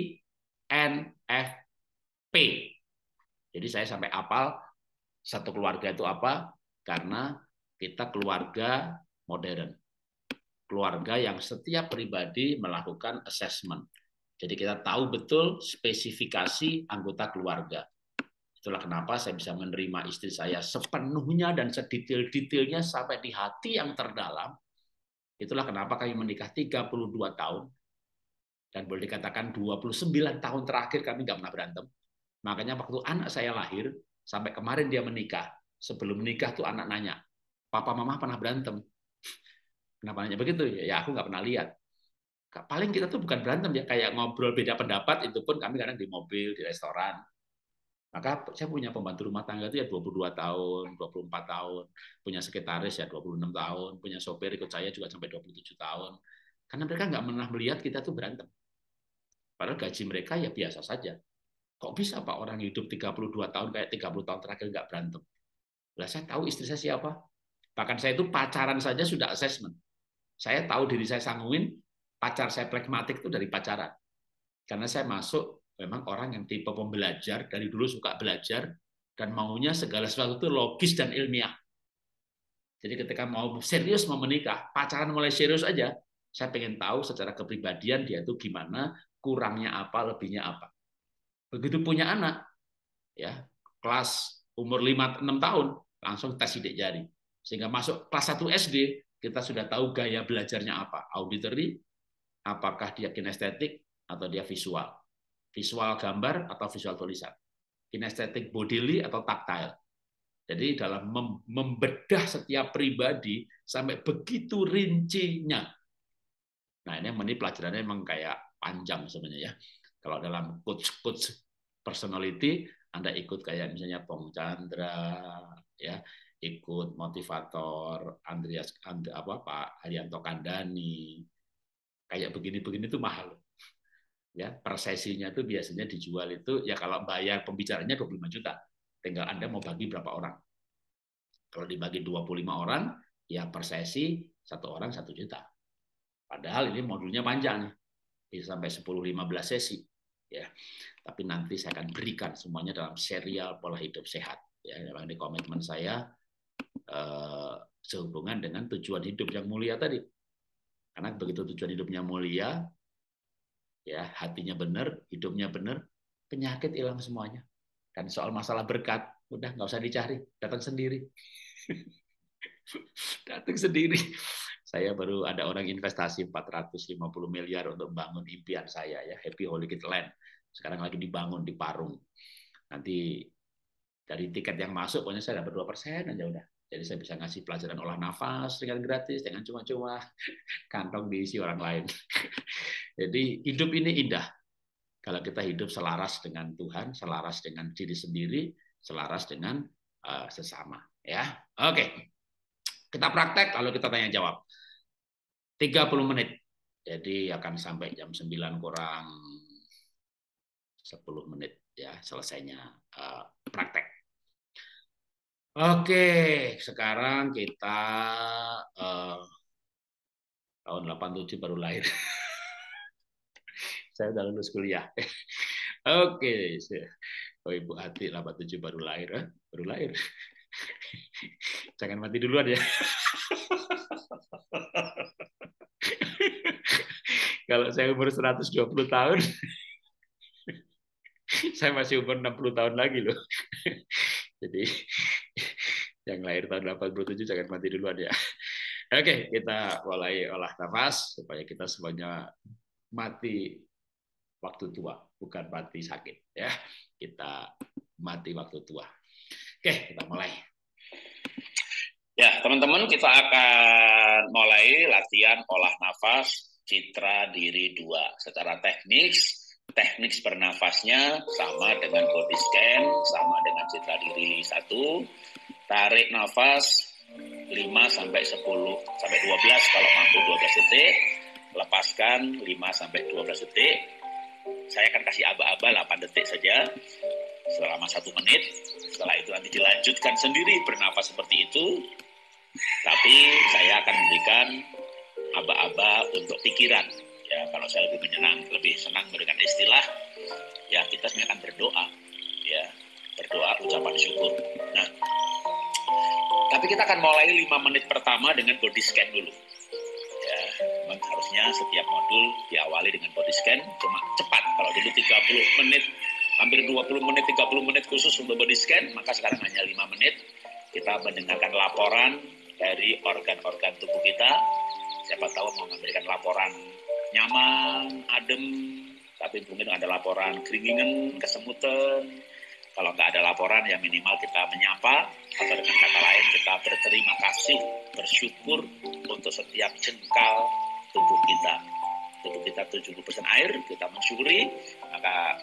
INFP. Jadi saya sampai hafal satu keluarga itu apa? Karena kita keluarga modern. Keluarga yang setiap pribadi melakukan assessment. Jadi kita tahu betul spesifikasi anggota keluarga. Itulah kenapa saya bisa menerima istri saya sepenuhnya dan sedetail-detailnya sampai di hati yang terdalam. Itulah kenapa kami menikah 32 tahun. Dan boleh dikatakan 29 tahun terakhir kami nggak pernah berantem. Makanya waktu anak saya lahir, sampai kemarin dia menikah, sebelum menikah tuh anak nanya, Papa Mama pernah berantem? Kenapa nanya begitu? Ya aku nggak pernah lihat. Paling kita tuh bukan berantem ya, kayak ngobrol beda pendapat, itu pun kami kadang di mobil, di restoran. Maka saya punya pembantu rumah tangga itu ya 22 tahun, 24 tahun, punya sekretaris ya 26 tahun, punya sopir ikut saya juga sampai 27 tahun. Karena mereka nggak pernah melihat kita tuh berantem. Padahal gaji mereka ya biasa saja. Kok bisa Pak orang hidup 32 tahun kayak 30 tahun terakhir nggak berantem? Lah saya tahu istri saya siapa. Bahkan saya itu pacaran saja sudah assessment. Saya tahu diri saya sanguin, pacar saya pragmatik itu dari pacaran. Karena saya masuk memang orang yang tipe pembelajar, dari dulu suka belajar, dan maunya segala sesuatu itu logis dan ilmiah. Jadi ketika mau serius mau menikah, pacaran mulai serius aja, saya pengen tahu secara kepribadian dia itu gimana, kurangnya apa, lebihnya apa. Begitu punya anak, ya kelas umur 5-6 tahun, langsung tes sidik jari. Sehingga masuk kelas 1 SD, kita sudah tahu gaya belajarnya apa. Auditory, apakah dia kinestetik atau dia visual. Visual gambar atau visual tulisan. Kinestetik bodily atau tactile. Jadi dalam membedah setiap pribadi sampai begitu rincinya. Nah ini pelajarannya memang kayak panjang sebenarnya ya. Kalau dalam coach personality, Anda ikut kayak misalnya Pong Chandra, ya, ikut motivator Pak Haryanto Kandani, kayak begini-begini itu mahal. Ya, per sesinya itu biasanya dijual itu ya kalau bayar pembicaranya 25 juta. Tinggal Anda mau bagi berapa orang. Kalau dibagi 25 orang, ya per sesi satu orang 1 juta. Padahal ini modulnya panjang nih. Bisa sampai 10-15 sesi. Ya. Tapi nanti saya akan berikan semuanya dalam serial pola hidup sehat. Ya, memang di komitmen saya sehubungan dengan tujuan hidup yang mulia tadi. Karena begitu tujuan hidupnya mulia, ya hatinya benar, hidupnya benar, penyakit hilang semuanya. Dan soal masalah berkat, udah nggak usah dicari, datang sendiri. Datang sendiri. Saya baru ada orang investasi 450 miliar untuk membangun impian saya ya, Happy Holy Kid Land. Sekarang lagi dibangun di Parung. Nanti dari tiket yang masuk pokoknya saya dapat 2% aja udah. Jadi saya bisa ngasih pelajaran olah nafas dengan gratis, dengan cuma-cuma, kantong diisi orang lain. Jadi hidup ini indah. Kalau kita hidup selaras dengan Tuhan, selaras dengan diri sendiri, selaras dengan sesama. Ya, oke. Kita praktek, lalu kita tanya jawab. 30 menit. Jadi akan sampai jam 9 kurang 10 menit ya selesainya praktek. Oke, sekarang kita tahun 87 baru lahir. Saya udah lulus kuliah. Oke, oh Ibu Ati 87 baru lahir, baru lahir. Jangan mati duluan ya. Kalau saya umur 120 tahun, saya masih umur 60 tahun lagi loh. Jadi yang lahir tahun 87 jangan mati duluan ya. Oke, kita mulai olah nafas supaya kita semuanya mati waktu tua, bukan mati sakit ya. Kita mati waktu tua. Oke, kita mulai. Ya, teman-teman, kita akan mulai latihan olah nafas citra diri 2. Secara teknik bernafasnya sama dengan body scan, sama dengan citra diri 1. Tarik nafas 5 sampai 10 sampai 12 kalau mampu 12 detik. Lepaskan 5 sampai 12 detik. Saya akan kasih aba-aba 8 detik saja selama 1 menit. Setelah itu nanti dilanjutkan sendiri bernafas seperti itu. Tapi saya akan memberikan aba-aba untuk pikiran. Ya, kalau saya lebih senang memberikan istilah, ya kita sebenarnya akan berdoa, ya berdoa ucapan syukur. Nah, tapi kita akan mulai 5 menit pertama dengan body scan dulu. Ya, memang harusnya setiap modul diawali dengan body scan, cuma cepat. Kalau dulu 30 menit, hampir 20 menit, 30 menit khusus untuk body scan, maka sekarang hanya 5 menit. Kita mendengarkan laporan dari organ-organ tubuh kita. Siapa tahu mau memberikan laporan nyaman, adem, tapi mungkin ada laporan keringingan, kesemutan. Kalau nggak ada laporan, ya minimal kita menyapa, atau dengan kata lain kita berterima kasih, bersyukur untuk setiap jengkal tubuh kita. Tubuh kita 70% air, kita mensyukuri, maka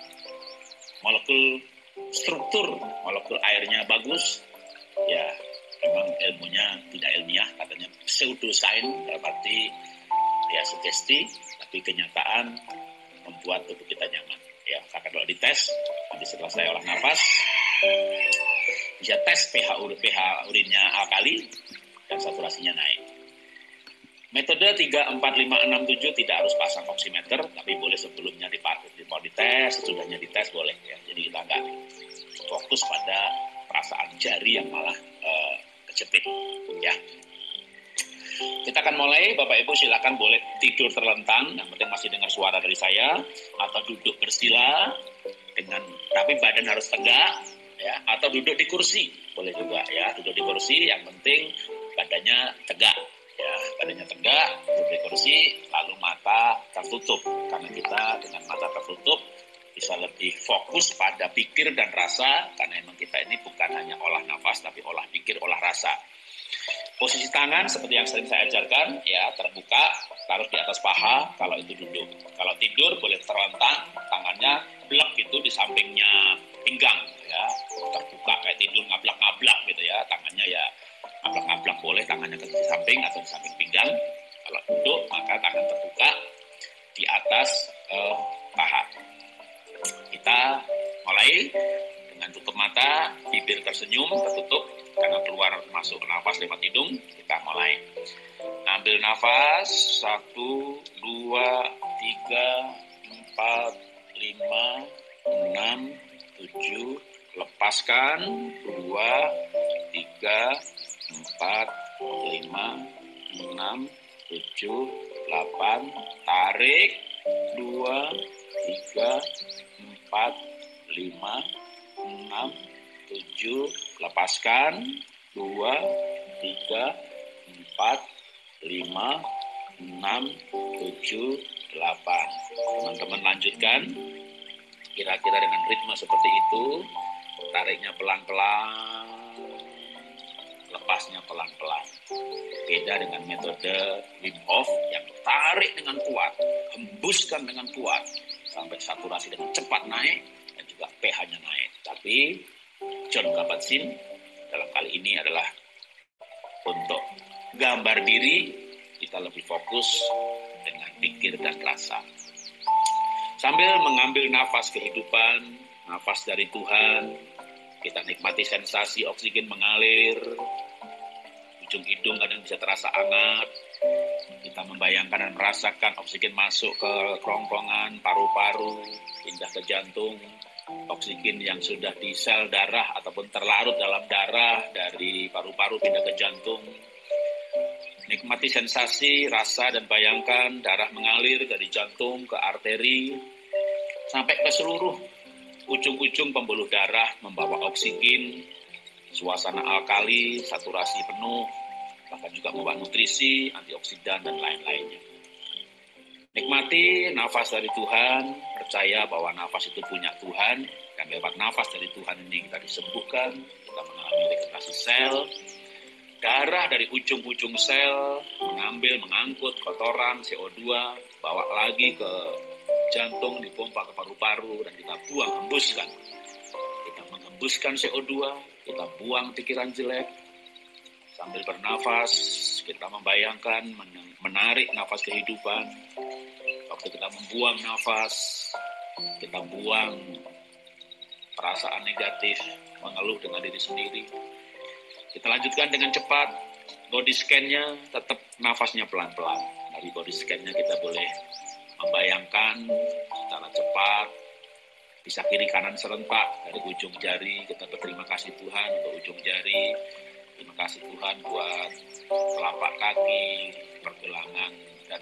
struktur molekul airnya bagus, ya memang ilmunya tidak ilmiah, katanya pseudoscience, berarti ya sugesti, tapi kenyataan membuat tubuh kita nyaman. Ya, kalau dites, nanti setelah saya olah nafas, bisa tes pH urinnya alkali dan saturasinya naik. Metode 3, 4, 5, 6, 7 tidak harus pasang oximeter, tapi boleh sebelumnya dipakai dites, sesudahnya dites boleh ya. Jadi kita nggak fokus pada perasaan jari yang malah kejepit ya. Kita akan mulai, Bapak Ibu silakan boleh tidur terlentang, yang penting masih dengar suara dari saya, atau duduk bersila tapi badan harus tegak ya, atau duduk di kursi boleh juga ya, duduk di kursi yang penting badannya tegak ya, badannya tegak, duduk di kursi, lalu mata tertutup, karena kita dengan mata tertutup bisa lebih fokus pada pikir dan rasa, karena memang kita ini bukan hanya olah nafas tapi olah pikir, olah rasa. Posisi tangan seperti yang sering saya ajarkan ya, terbuka, taruh di atas paha kalau itu duduk. Kalau tidur boleh terlentang, tangannya blek gitu di sampingnya pinggang ya, terbuka kayak tidur ngablak-ngablak gitu ya, tangannya ya ngablak-ngablak boleh, tangannya ke samping atau di samping pinggang. Kalau duduk maka tangan terbuka di atas paha. Kita mulai dengan tutup mata, bibir tersenyum, tertutup karena keluar masuk nafas lewat hidung. Kita mulai. Ambil nafas 1, 2, 3, 4, 5, 6, 7. Lepaskan 2, 3, 4, 5, 6, 7, 8. Tarik 2, 3, 4, 5, 6, 7, lepaskan 2, 3, 4, 5, 6, 7, 8. Teman-teman lanjutkan kira-kira dengan ritme seperti itu. Tariknya pelan-pelan, lepasnya pelan-pelan. Beda dengan metode Wim Hof yang tarik dengan kuat, hembuskan dengan kuat sampai saturasi dengan cepat naik dan juga pH-nya naik. Tapi Jon Kabat-Zinn dalam kali ini adalah untuk gambar diri, kita lebih fokus dengan pikir dan rasa. Sambil mengambil nafas kehidupan, nafas dari Tuhan, kita nikmati sensasi oksigen mengalir, ujung hidung kadang bisa terasa hangat, kita membayangkan dan merasakan oksigen masuk ke kerongkongan, paru-paru, pindah ke jantung, oksigen yang sudah di sel darah ataupun terlarut dalam darah dari paru-paru pindah ke jantung. Nikmati sensasi, rasa, dan bayangkan darah mengalir dari jantung ke arteri sampai ke seluruh ujung-ujung pembuluh darah membawa oksigen, suasana alkali, saturasi penuh, bahkan juga membawa nutrisi, antioksidan, dan lain-lainnya. Nikmati nafas dari Tuhan, percaya bahwa nafas itu punya Tuhan, dan lewat nafas dari Tuhan ini kita disembuhkan, kita mengalami regenerasi sel, darah dari ujung-ujung sel mengangkut kotoran CO2, bawa lagi ke jantung, dipompa ke paru-paru, dan kita buang, hembuskan. Kita menghembuskan CO2, kita buang pikiran jelek. Sambil bernafas, kita membayangkan, menarik nafas kehidupan. Waktu kita membuang nafas, kita buang perasaan negatif, mengeluh dengan diri sendiri. Kita lanjutkan dengan cepat, body scan-nya tetap nafasnya pelan-pelan. Dari body scan-nya kita boleh membayangkan secara cepat, bisa kiri kanan serentak dari ujung jari. Kita berterima kasih Tuhan untuk ujung jari, terima kasih Tuhan buat telapak kaki, pergelangan, dan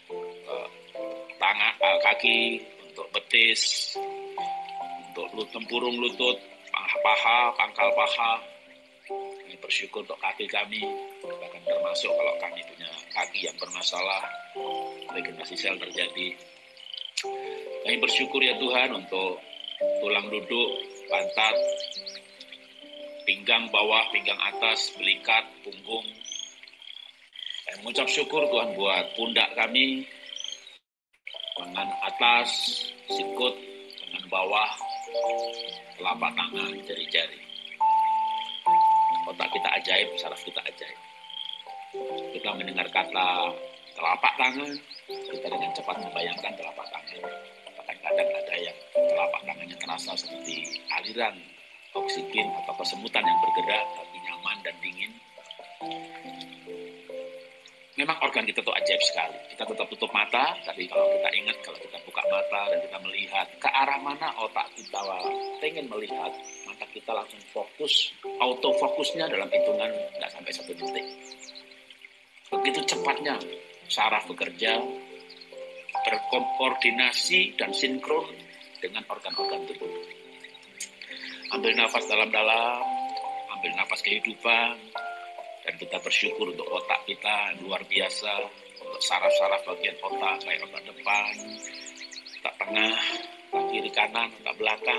tangan, kaki, untuk betis, untuk tempurung lutut, paha, pangkal paha. Kami bersyukur untuk kaki kami, bahkan termasuk kalau kami punya kaki yang bermasalah, regenerasi sel terjadi. Kami bersyukur ya Tuhan untuk tulang duduk, pantat, pinggang bawah, pinggang atas, belikat, punggung. Kami mengucap syukur Tuhan buat pundak kami, lengan atas, sikut, lengan bawah, telapak tangan, jari-jari. Otak kita ajaib, saraf kita ajaib. Kita mendengar kata telapak tangan, kita dengan cepat membayangkan telapak tangan. Bahkan kadang ada yang telapak tangannya terasa seperti aliran oksigen atau kesemutan yang bergerak, tapi nyaman dan dingin. Kami memang organ kita tuh ajaib sekali. Kita tetap tutup mata, tapi kalau kita ingat, kalau kita buka mata dan kita melihat ke arah mana otak kita pengen melihat, mata kita langsung fokus, autofokusnya dalam hitungan nggak sampai 1 detik. Begitu cepatnya saraf bekerja, berkoordinasi dan sinkron dengan organ-organ tubuh. Ambil nafas dalam-dalam, ambil nafas kehidupan, dan kita bersyukur untuk otak kita luar biasa, untuk saraf-saraf bagian otak, baik otak depan, otak tengah, otak kiri kanan, otak belakang,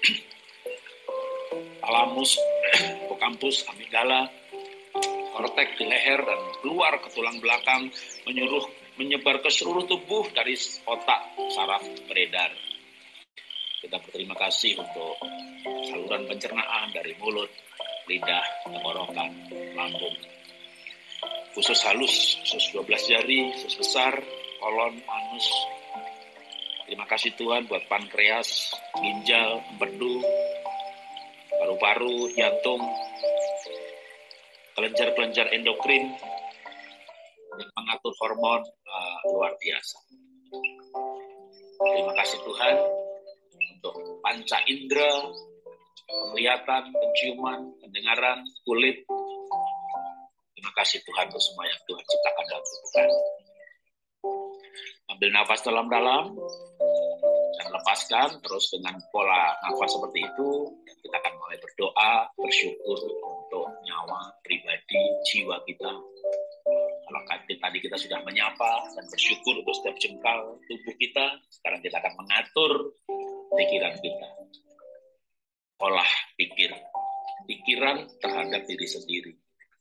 talamus, hipokampus, amigdala, korteks di leher dan keluar ke tulang belakang, menyebar ke seluruh tubuh dari otak saraf beredar. Kita berterima kasih untuk saluran pencernaan dari mulut, lidah, tenggorokan, lambung, usus halus, usus 12 jari, usus besar, kolon, anus. Terima kasih Tuhan buat pankreas, ginjal, empedu, paru-paru, jantung, kelenjar-kelenjar endokrin yang mengatur hormon luar biasa. Terima kasih Tuhan untuk panca indera, penglihatan, penciuman, pendengaran, kulit. Terima kasih Tuhan untuk semua yang Tuhan ciptakan dalam tubuh kami. Ambil nafas dalam-dalam dan lepaskan terus dengan pola nafas seperti itu. Kita akan mulai berdoa, bersyukur untuk nyawa, pribadi, jiwa kita. Kalau tadi kita sudah menyapa dan bersyukur untuk setiap jengkal tubuh kita, sekarang kita akan mengatur pikiran kita. Olah pikiran terhadap diri sendiri.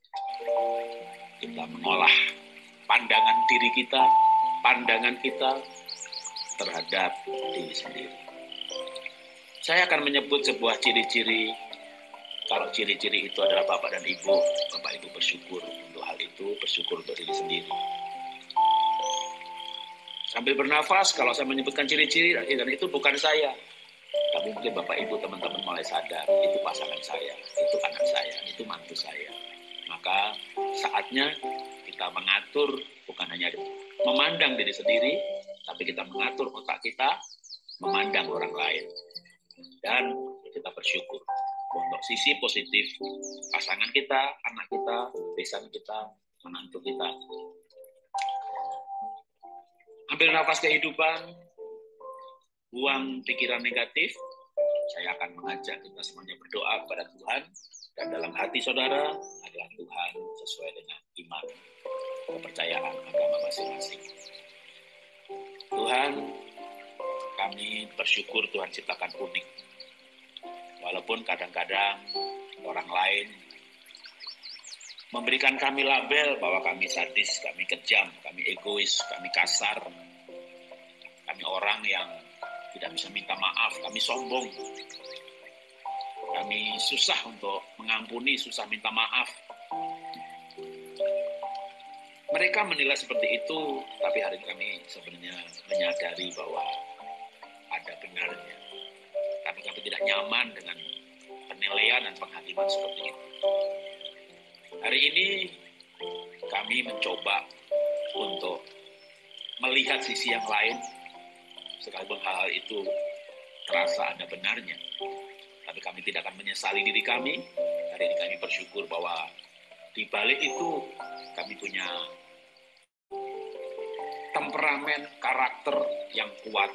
Kita mengolah pandangan diri kita, pandangan kita terhadap diri sendiri. Saya akan menyebut sebuah ciri-ciri. Kalau ciri-ciri itu adalah Bapak dan Ibu, Bapak Ibu bersyukur untuk hal itu, bersyukur untuk diri sendiri. Sambil bernafas, kalau saya menyebutkan ciri-ciri, dan itu bukan saya. Tapi mungkin Bapak Ibu teman-teman mulai sadar, itu pasangan saya, itu anak saya, itu mantu saya. Maka saatnya kita mengatur, bukan hanya memandang diri sendiri, tapi kita mengatur otak kita, memandang orang lain. Dan kita bersyukur untuk sisi positif pasangan kita, anak kita, besan kita, menantu kita. Ambil nafas kehidupan, buang pikiran negatif. Saya akan mengajak kita semuanya berdoa kepada Tuhan, dan dalam hati saudara adalah Tuhan sesuai dengan iman, kepercayaan agama masing-masing. Tuhan, kami bersyukur Tuhan ciptakan unik. Walaupun kadang-kadang orang lain memberikan kami label bahwa kami sadis, kami kejam, kami egois, kami kasar, kami orang yang tidak bisa minta maaf, kami sombong, kami susah untuk mengampuni, susah minta maaf. Mereka menilai seperti itu, tapi hari ini kami sebenarnya menyadari bahwa ada benarnya. Tapi kami tidak nyaman dengan penilaian dan penghakiman seperti itu. Hari ini kami mencoba untuk melihat sisi yang lain, sekalipun hal itu terasa ada benarnya. Tapi kami tidak akan menyesali diri kami. Hari ini kami bersyukur bahwa di balik itu kami punya temperamen, karakter yang kuat.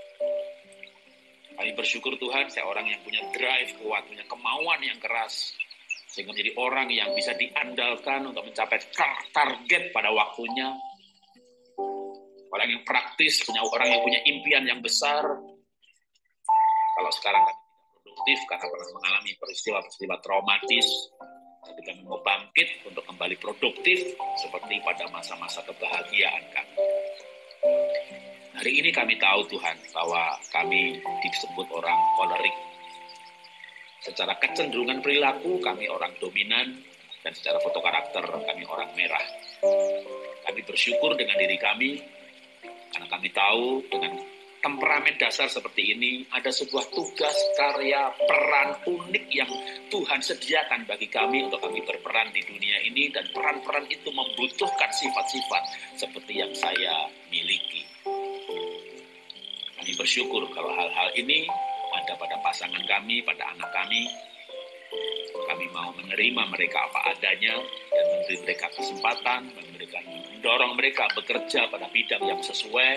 Kami bersyukur Tuhan, saya orang yang punya drive kuat, punya kemauan yang keras, sehingga menjadi orang yang bisa diandalkan untuk mencapai target pada waktunya. Orang yang praktis, orang yang punya impian yang besar. Kalau sekarang kami tidak produktif karena pernah mengalami peristiwa-peristiwa traumatis, tapi kami mau bangkit untuk kembali produktif seperti pada masa-masa kebahagiaan kami. Hari ini kami tahu Tuhan bahwa kami disebut orang kolerik. Secara kecenderungan perilaku kami orang dominan, dan secara foto karakter kami orang merah. Kami bersyukur dengan diri kami karena kami tahu dengan temperamen dasar seperti ini, ada sebuah tugas, karya, peran unik yang Tuhan sediakan bagi kami untuk kami berperan di dunia ini, dan peran-peran itu membutuhkan sifat-sifat seperti yang saya miliki. Kami bersyukur kalau hal-hal ini ada pada pasangan kami, pada anak kami. Kami mau menerima mereka apa adanya dan memberi mereka kesempatan, mendorong mereka bekerja pada bidang yang sesuai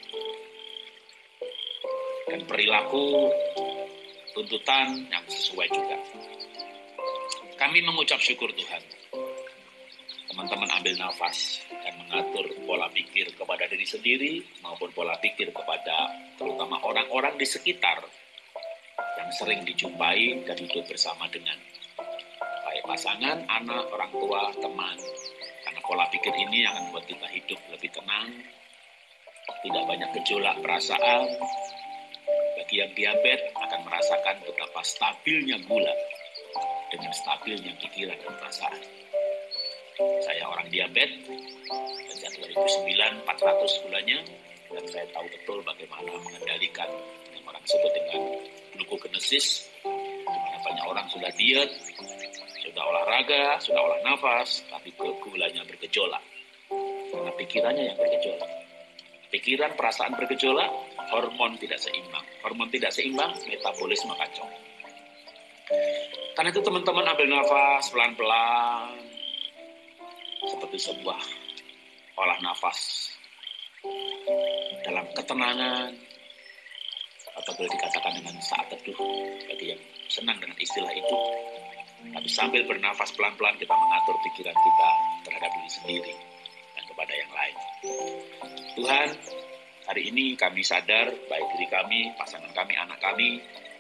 dan perilaku tuntutan yang sesuai juga. Kami mengucap syukur Tuhan. Teman-teman ambil nafas dan mengatur pola pikir kepada diri sendiri maupun pola pikir kepada terutama orang-orang di sekitar yang sering dijumpai dan hidup bersama dengan baik pasangan, anak, orang tua, teman. Karena pola pikir ini akan membuat kita hidup lebih tenang, tidak banyak gejolak perasaan. Bagi yang diabetes akan merasakan betapa stabilnya gula dengan stabilnya pikiran dan perasaan. Saya orang diabetes, sejak 2009 400 gulanya, dan saya tahu betul bagaimana mengendalikan yang orang sebut dengan glukogenesis, di mana banyak orang sudah diet, sudah olahraga, sudah olah nafas, tapi gulanya bergejolak. Karena pikirannya yang bergejolak. Pikiran, perasaan bergejolak, hormon tidak seimbang. Hormon tidak seimbang, metabolisme kacau. Karena itu teman-teman ambil nafas pelan-pelan, seperti sebuah olah nafas dalam ketenangan, atau boleh dikatakan dengan saat teduh bagi yang senang dengan istilah itu. Tapi sambil bernafas pelan-pelan kita mengatur pikiran kita terhadap diri sendiri dan kepada yang lain. Tuhan, hari ini kami sadar, baik diri kami, pasangan kami, anak kami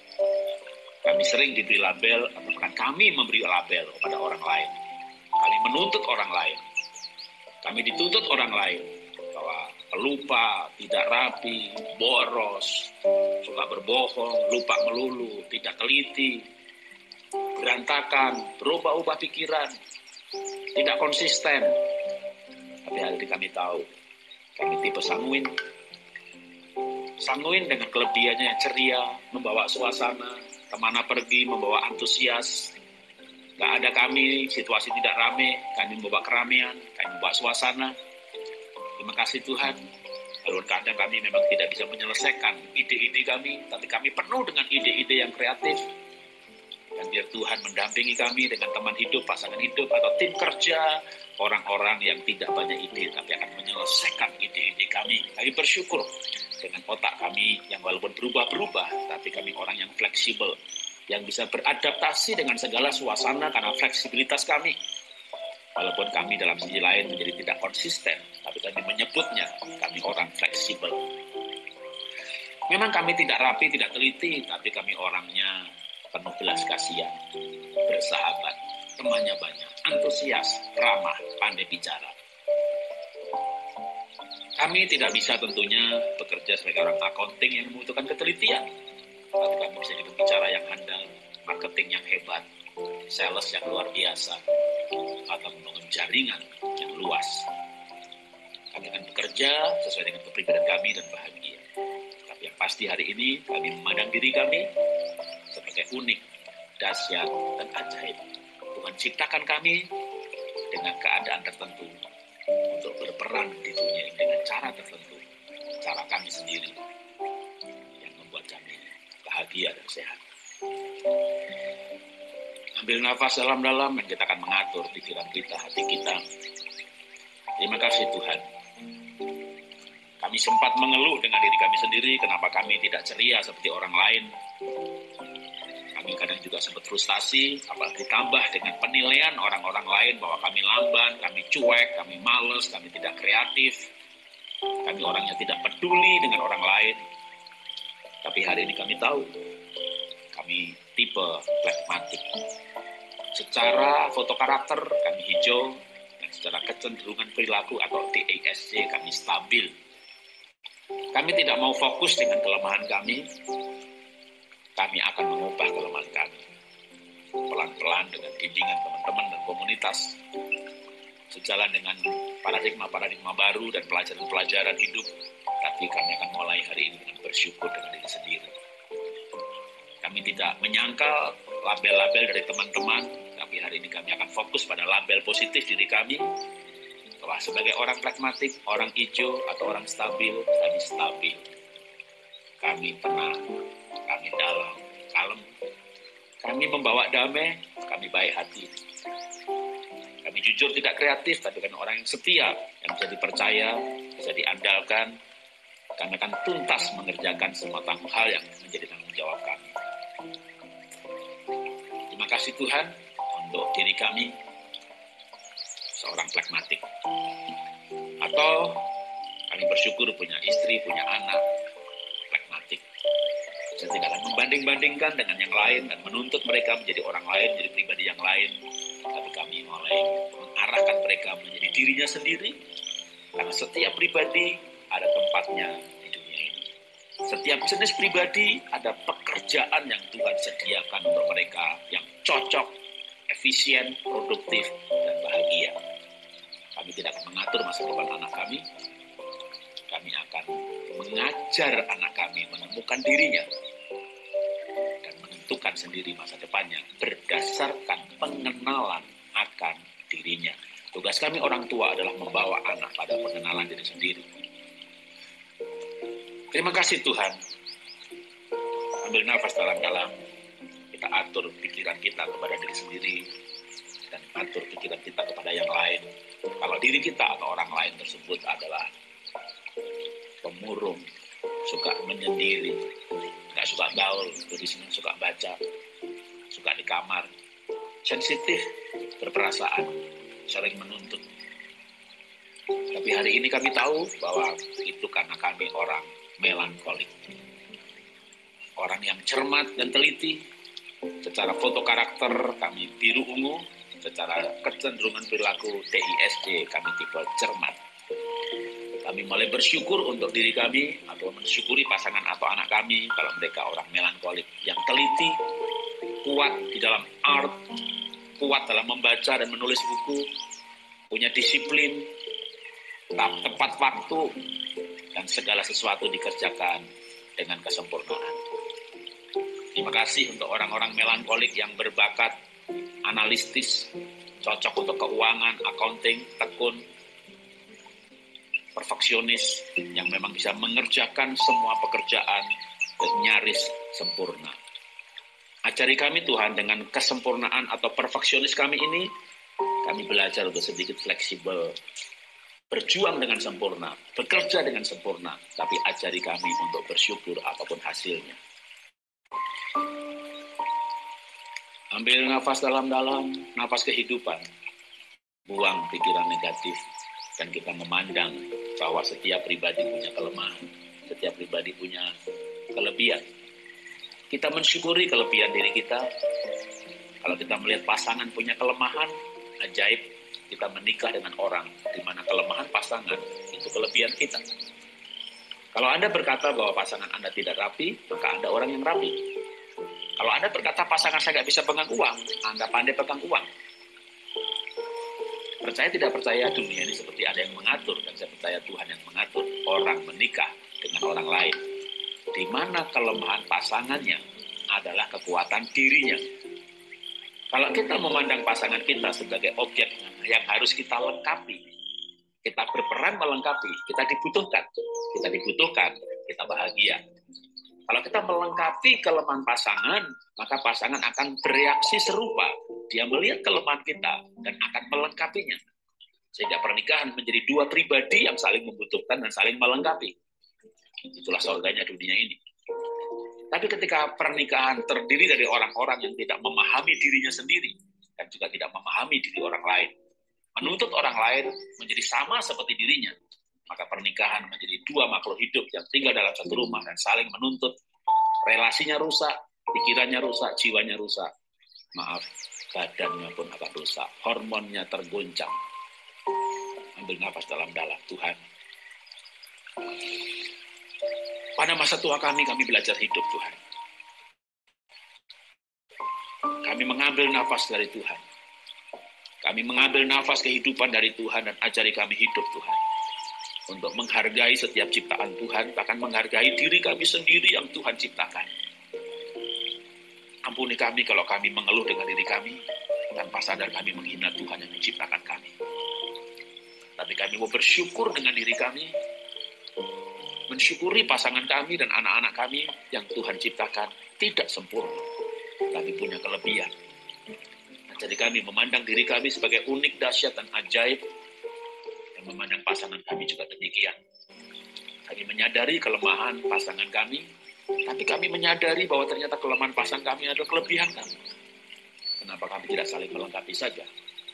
sering diberi label, atau bahkan kami memberi label kepada orang lain. Kami menuntut orang lain. Kami dituntut orang lain bahwa pelupa, tidak rapi, boros, suka berbohong, lupa melulu, tidak teliti, berantakan, berubah-ubah pikiran, tidak konsisten. Tapi hari ini kami tahu, kami tipe sanguin. Sanguin dengan kelebihannya yang ceria, membawa suasana, kemana pergi membawa antusias. Gak ada kami, situasi tidak rame, kami membawa keramaian, kami membawa suasana. Terima kasih Tuhan. Walaupun kadang kami memang tidak bisa menyelesaikan ide-ide kami, tapi kami penuh dengan ide-ide yang kreatif. Dan biar Tuhan mendampingi kami dengan teman hidup, pasangan hidup, atau tim kerja, orang-orang yang tidak banyak ide, tapi akan menyelesaikan ide-ide kami. Kami bersyukur dengan otak kami yang walaupun berubah-berubah, tapi kami orang yang fleksibel, yang bisa beradaptasi dengan segala suasana karena fleksibilitas kami. Walaupun kami dalam sisi lain menjadi tidak konsisten, tapi kami menyebutnya, kami orang fleksibel. Memang kami tidak rapi, tidak teliti, tapi kami orangnya penuh belas kasihan, bersahabat, temannya banyak, antusias, ramah, pandai bicara. Kami tidak bisa tentunya bekerja sebagai orang accounting yang membutuhkan ketelitian, tapi kami bisa jadi pembicara yang handal, marketing yang hebat, sales yang luar biasa, atau membangun jaringan yang luas. Kami akan bekerja sesuai dengan kepribadian kami dan bahagia. Tapi yang pasti hari ini kami memandang diri kami sebagai unik, dahsyat, dan ajaib. Tuhan ciptakan kami dengan keadaan tertentu untuk berperan di dunia ini dengan cara tertentu, cara kami sendiri yang membuat kami bahagia dan sehat. Ambil nafas dalam-dalam dan kita akan mengatur pikiran kita, hati kita. Terima kasih Tuhan. Kami sempat mengeluh dengan diri kami sendiri, kenapa kami tidak ceria seperti orang lain. Kami kadang juga sempat frustasi, apalagi ditambah dengan penilaian orang-orang lain bahwa kami lamban, kami cuek, kami malas, kami tidak kreatif. Kami orangnya tidak peduli dengan orang lain. Tapi hari ini kami tahu, kami tipe pragmatik. Secara foto karakter kami hijau, dan secara kecenderungan perilaku atau DASC kami stabil. Kami tidak mau fokus dengan kelemahan kami. Kami akan mengubah kelemahan kami. Pelan-pelan dengan bimbingan teman-teman dan komunitas. Sejalan dengan paradigma-paradigma baru dan pelajaran-pelajaran hidup. Tapi Tapi kami akan mulai hari ini dengan bersyukur dengan diri sendiri. Kami tidak menyangkal label-label dari teman-teman, tapi hari ini kami akan fokus pada label positif diri kami, bahwa sebagai orang pragmatik, orang hijau, atau orang stabil, kami stabil. Kami tenang, kami dalam, kalem. Kami membawa damai, kami baik hati. Kami jujur tidak kreatif, tapi kan orang yang setia, yang bisa dipercaya, bisa diandalkan. Kami akan tuntas mengerjakan semua hal yang menjadi tanggung jawab kami. Terima kasih Tuhan untuk diri kami, seorang pragmatik. Atau kami bersyukur punya istri, punya anak, pragmatik. Saya tidak akan membanding-bandingkan dengan yang lain dan menuntut mereka menjadi orang lain, menjadi pribadi yang lain. Tapi kami mulai mengarahkan mereka menjadi dirinya sendiri. Karena setiap pribadi ada tempatnya di dunia ini. Setiap jenis pribadi ada pekerjaan yang Tuhan sediakan untuk mereka yang cocok, efisien, produktif, dan bahagia. Kami tidak akan mengatur masa depan anak kami. Kami akan mengajar anak kami menemukan dirinya dan menentukan sendiri masa depannya berdasarkan pengenalan akan dirinya. Tugas kami orang tua adalah membawa anak pada pengenalan diri sendiri. Terima kasih Tuhan. Ambil nafas dalam-dalam. Kita atur pikiran kita kepada diri sendiri dan atur pikiran kita kepada yang lain. Kalau diri kita atau orang lain tersebut adalah pemurung, suka menyendiri, nggak suka gaul, jadi suka baca, suka di kamar, sensitif, berperasaan, sering menuntut. Tapi hari ini kami tahu bahwa itu karena kami orang melankolik. Orang yang cermat dan teliti. Secara foto karakter kami biru ungu, secara kecenderungan perilaku TISD kami tipe cermat. Kami mulai bersyukur untuk diri kami atau mensyukuri pasangan atau anak kami kalau mereka orang melankolik yang teliti, kuat di dalam art, kuat dalam membaca dan menulis buku, punya disiplin, tepat waktu, dan segala sesuatu dikerjakan dengan kesempurnaan. Terima kasih untuk orang-orang melankolik yang berbakat, analitis, cocok untuk keuangan, accounting, tekun, perfeksionis, yang memang bisa mengerjakan semua pekerjaan dan nyaris sempurna. Ajari kami Tuhan dengan kesempurnaan atau perfeksionis kami ini, kami belajar untuk sedikit fleksibel, berjuang dengan sempurna, bekerja dengan sempurna, tapi ajari kami untuk bersyukur apapun hasilnya. Ambil nafas dalam-dalam, nafas kehidupan, buang pikiran negatif, dan kita memandang bahwa setiap pribadi punya kelemahan, setiap pribadi punya kelebihan. Kita mensyukuri kelebihan diri kita. Kalau kita melihat pasangan punya kelemahan, ajaib, kita menikah dengan orang di mana kelemahan pasangan itu kelebihan kita. Kalau Anda berkata bahwa pasangan Anda tidak rapi, maka Anda orang yang rapi. Kalau Anda berkata pasangan saya nggak bisa pegang uang, Anda pandai pegang uang. Percaya tidak percaya, dunia ini seperti ada yang mengatur, dan saya percaya Tuhan yang mengatur orang menikah dengan orang lain. Di mana kelemahan pasangannya adalah kekuatan dirinya. Kalau kita memandang pasangan kita sebagai objek yang harus kita lengkapi, kita berperan melengkapi, kita dibutuhkan, kita bahagia. Kalau kita melengkapi kelemahan pasangan, maka pasangan akan bereaksi serupa. Dia melihat kelemahan kita dan akan melengkapinya. Sehingga pernikahan menjadi dua pribadi yang saling membutuhkan dan saling melengkapi. Itulah surganya dunia ini. Tapi ketika pernikahan terdiri dari orang-orang yang tidak memahami dirinya sendiri dan juga tidak memahami diri orang lain, menuntut orang lain menjadi sama seperti dirinya, maka pernikahan menjadi dua makhluk hidup yang tinggal dalam satu rumah dan saling menuntut. Relasinya rusak, pikirannya rusak, jiwanya rusak. Maaf, badannya pun akan rusak, hormonnya tergoncang. Ambil nafas dalam-dalam, Tuhan. Pada masa tua kami belajar hidup, Tuhan. Kami mengambil nafas dari Tuhan. Kami mengambil nafas kehidupan dari Tuhan dan ajari kami hidup, Tuhan. untuk menghargai setiap ciptaan Tuhan, bahkan menghargai diri kami sendiri yang Tuhan ciptakan. Ampuni kami kalau kami mengeluh dengan diri kami, tanpa sadar kami menghina Tuhan yang menciptakan kami. Tapi kami mau bersyukur dengan diri kami, mensyukuri pasangan kami dan anak-anak kami yang Tuhan ciptakan tidak sempurna, tapi punya kelebihan. Jadi kami memandang diri kami sebagai unik, dahsyat, dan ajaib, dan memandang pasangan kami juga demikian. Kami menyadari kelemahan pasangan kami, tapi kami menyadari bahwa ternyata kelemahan pasangan kami adalah kelebihan kami. Kenapa kami tidak saling melengkapi saja?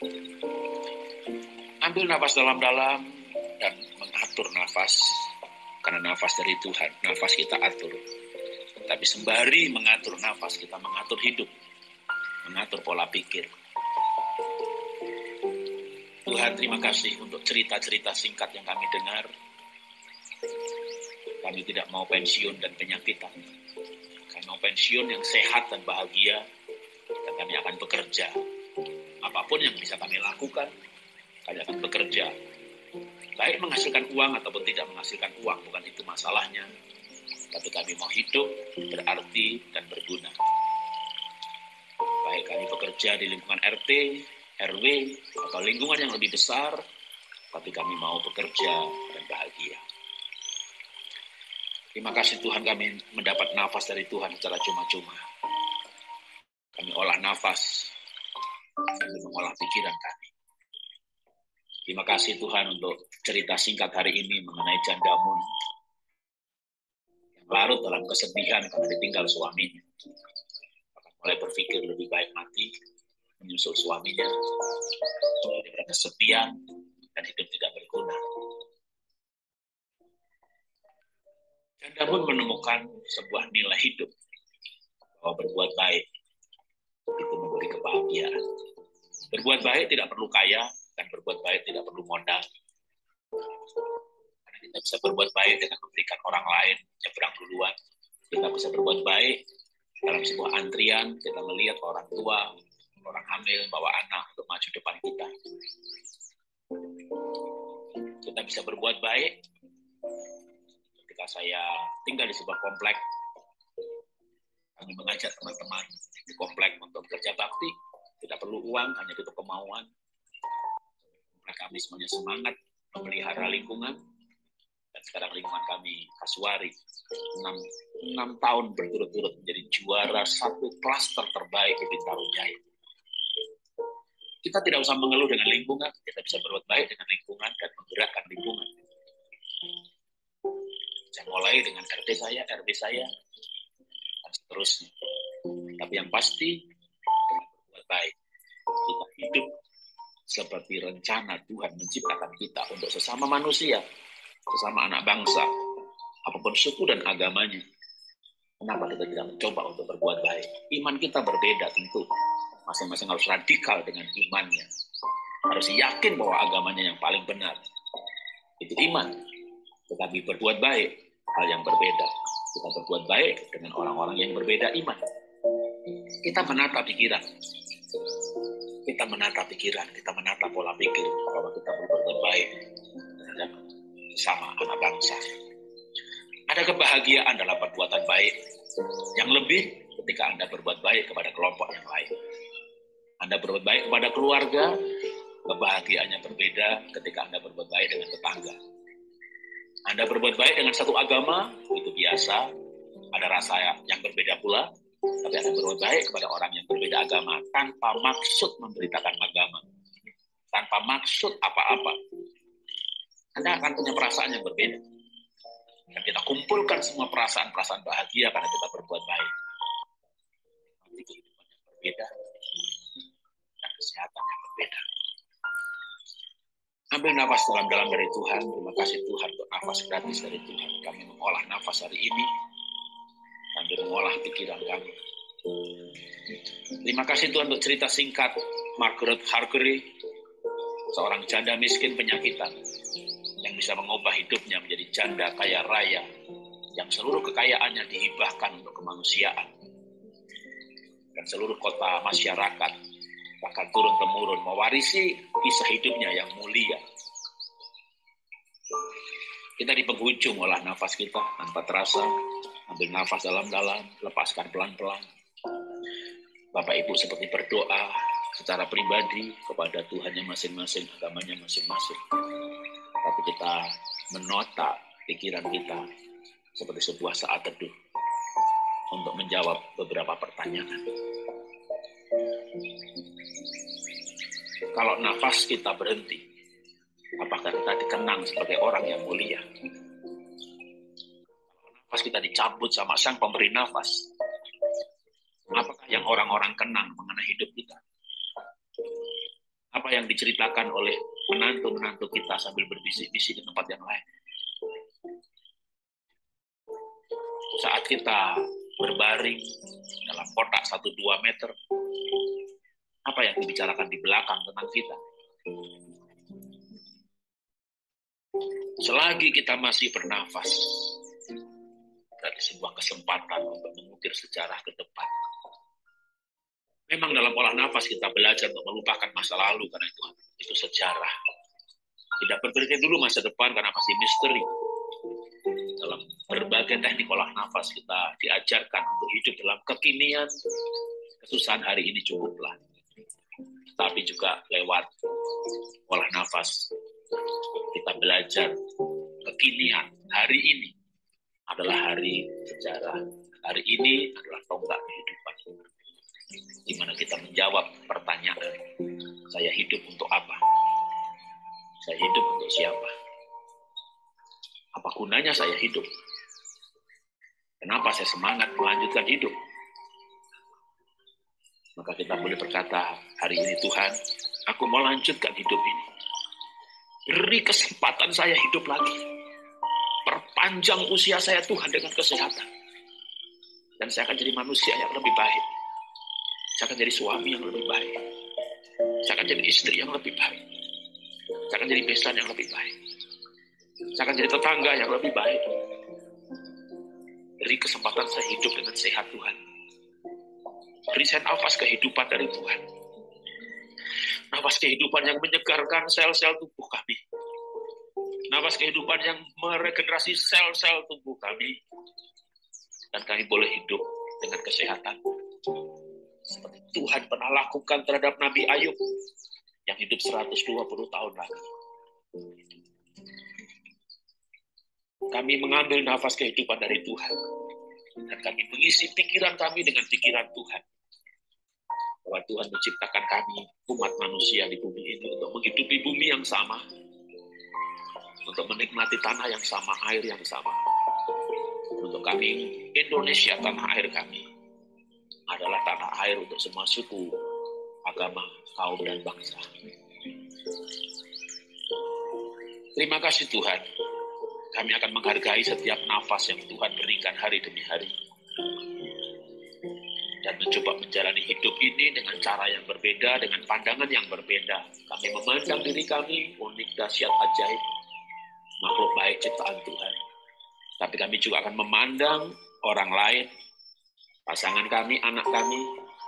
Ambil nafas dalam-dalam dan mengatur nafas. Karena nafas dari Tuhan, nafas kita atur. Tapi sembari mengatur nafas, kita mengatur hidup, mengatur pola pikir. Tuhan, terima kasih untuk cerita-cerita singkat yang kami dengar. Kami tidak mau pensiun dan penyakitan. Kami mau pensiun yang sehat dan bahagia, dan kami akan bekerja. Apapun yang bisa kami lakukan, kami akan bekerja. Baik menghasilkan uang ataupun tidak menghasilkan uang, bukan itu masalahnya. Tapi kami mau hidup berarti dan berguna. Baik kami bekerja di lingkungan RT, RW, atau lingkungan yang lebih besar, tapi kami mau bekerja dan bahagia. Terima kasih Tuhan, kami mendapat nafas dari Tuhan secara cuma-cuma. Kami olah nafas, kami mengolah pikiran kami. Terima kasih Tuhan untuk cerita singkat hari ini mengenai janda Mun yang larut dalam kesedihan karena ditinggal suaminya. Mulai berpikir lebih baik mati, menyusul suaminya, daripada kesepian dan hidup tidak berguna. Janda Mun menemukan sebuah nilai hidup bahwa berbuat baik itu memberi kebahagiaan. Berbuat baik tidak perlu kaya, dan berbuat baik tidak perlu modal. Karena kita bisa berbuat baik dengan memberikan orang lain nyebrang duluan. Kita bisa berbuat baik dalam sebuah antrian, kita melihat orang tua, orang hamil, bawa anak untuk maju depan kita. Kita bisa berbuat baik ketika saya tinggal di sebuah komplek. Kami mengajak teman-teman di komplek untuk bekerja bakti. Tidak perlu uang, hanya butuh kemauan. Kami semuanya semangat memelihara lingkungan, dan sekarang lingkungan kami Kasuari 6 tahun berturut-turut menjadi juara 1 klaster terbaik di Bintaro Jaya. Kita tidak usah mengeluh dengan lingkungan, kita bisa berbuat baik dengan lingkungan dan menggerakkan lingkungan. Saya mulai dengan RT saya, RW saya, dan seterusnya. Tapi yang pasti, berbuat baik. Kita hidup seperti rencana Tuhan menciptakan kita untuk sesama manusia, sesama anak bangsa, apapun suku dan agamanya. Kenapa kita tidak mencoba untuk berbuat baik? Iman kita berbeda tentu. Masing-masing harus radikal dengan imannya. Harus yakin bahwa agamanya yang paling benar. Itu iman. Tetapi berbuat baik, hal yang berbeda. Kita berbuat baik dengan orang-orang yang berbeda iman. Kita menata pikiran. Kita menata pola pikir bahwa kita berbuat baik terhadap sesama anak bangsa. Ada kebahagiaan dalam perbuatan baik yang lebih ketika Anda berbuat baik kepada kelompok yang lain. Anda berbuat baik kepada keluarga, kebahagiaannya berbeda ketika Anda berbuat baik dengan tetangga. Anda berbuat baik dengan satu agama, itu biasa, ada rasa yang berbeda pula. Tapi Anda berbuat baik kepada orang yang berbeda agama tanpa maksud memberitakan agama, tanpa maksud apa-apa, Anda akan punya perasaan yang berbeda. Dan kita kumpulkan semua perasaan-perasaan bahagia karena kita berbuat baik. Nanti kehidupan yang berbeda dan kesehatan yang berbeda. Ambil nafas dalam-dalam dari Tuhan. Terima kasih Tuhan untuk nafas gratis dari Tuhan. Kami mengolah nafas hari ini sambil mengolah pikiran kami. Terima kasih Tuhan untuk cerita singkat Margaret Hargery, seorang janda miskin penyakitan yang bisa mengubah hidupnya menjadi janda kaya raya yang seluruh kekayaannya dihibahkan untuk kemanusiaan, dan seluruh kota masyarakat bahkan turun-temurun mewarisi kisah hidupnya yang mulia. Kita di penghujung olah nafas kita tanpa terasa. Ambil nafas dalam-dalam, lepaskan pelan-pelan. Bapak Ibu seperti berdoa secara pribadi kepada Tuhannya masing-masing, agamanya masing-masing. Tapi kita menota pikiran kita seperti sebuah saat teduh untuk menjawab beberapa pertanyaan. Kalau nafas kita berhenti, apakah kita dikenang sebagai orang yang mulia? Nafas kita dicabut sama sang pemberi nafas, apakah yang orang-orang kenang mengenai hidup kita? Apa yang diceritakan oleh menantu-menantu kita sambil berbisik-bisik di tempat yang lain? Saat kita berbaring dalam kotak 1-2 meter, apa yang dibicarakan di belakang tentang kita? Selagi kita masih bernafas, berarti sebuah kesempatan untuk mengukir sejarah ke depan. Memang dalam olah nafas kita belajar untuk melupakan masa lalu, karena itu sejarah. Tidak berpikir dulu masa depan karena masih misteri. Dalam berbagai teknik olah nafas kita diajarkan untuk hidup dalam kekinian. Kesusahan hari ini cukuplah. Tapi juga lewat olah nafas kita belajar kekinian. Hari ini adalah hari sejarah. Hari ini adalah tonggak kehidupan, di mana kita menjawab pertanyaan, saya hidup untuk apa? Saya hidup untuk siapa? Apa gunanya saya hidup? Kenapa saya semangat melanjutkan hidup? Maka kita boleh berkata, hari ini Tuhan, aku mau lanjutkan hidup ini. Beri kesempatan saya hidup lagi. Perpanjang usia saya Tuhan dengan kesehatan. Dan saya akan jadi manusia yang lebih baik. Saya akan jadi suami yang lebih baik. Saya akan jadi istri yang lebih baik. Saya akan jadi besan yang lebih baik. Saya akan jadi tetangga yang lebih baik. Beri kesempatan saya hidup dengan sehat Tuhan. Beri saya nafas kehidupan dari Tuhan. Nafas kehidupan yang menyegarkan sel-sel tubuh kami. Nafas kehidupan yang meregenerasi sel-sel tubuh kami. Dan kami boleh hidup dengan kesehatan. Seperti Tuhan pernah lakukan terhadap Nabi Ayub yang hidup 120 tahun lagi. Kami mengambil nafas kehidupan dari Tuhan. Dan kami mengisi pikiran kami dengan pikiran Tuhan. Bahwa Tuhan menciptakan kami, umat manusia di bumi ini, untuk menghidupi bumi yang sama. Untuk menikmati tanah yang sama, air yang sama. Untuk kami, Indonesia, tanah air kami, adalah tanah air untuk semua suku, agama, kaum, dan bangsa. Terima kasih Tuhan. Kami akan menghargai setiap nafas yang Tuhan berikan hari demi hari. Dan mencoba menjalani hidup ini dengan cara yang berbeda, dengan pandangan yang berbeda. Kami memandang diri kami unik, dahsyat, ajaib, makhluk baik ciptaan Tuhan. Tapi kami juga akan memandang orang lain, pasangan kami, anak kami,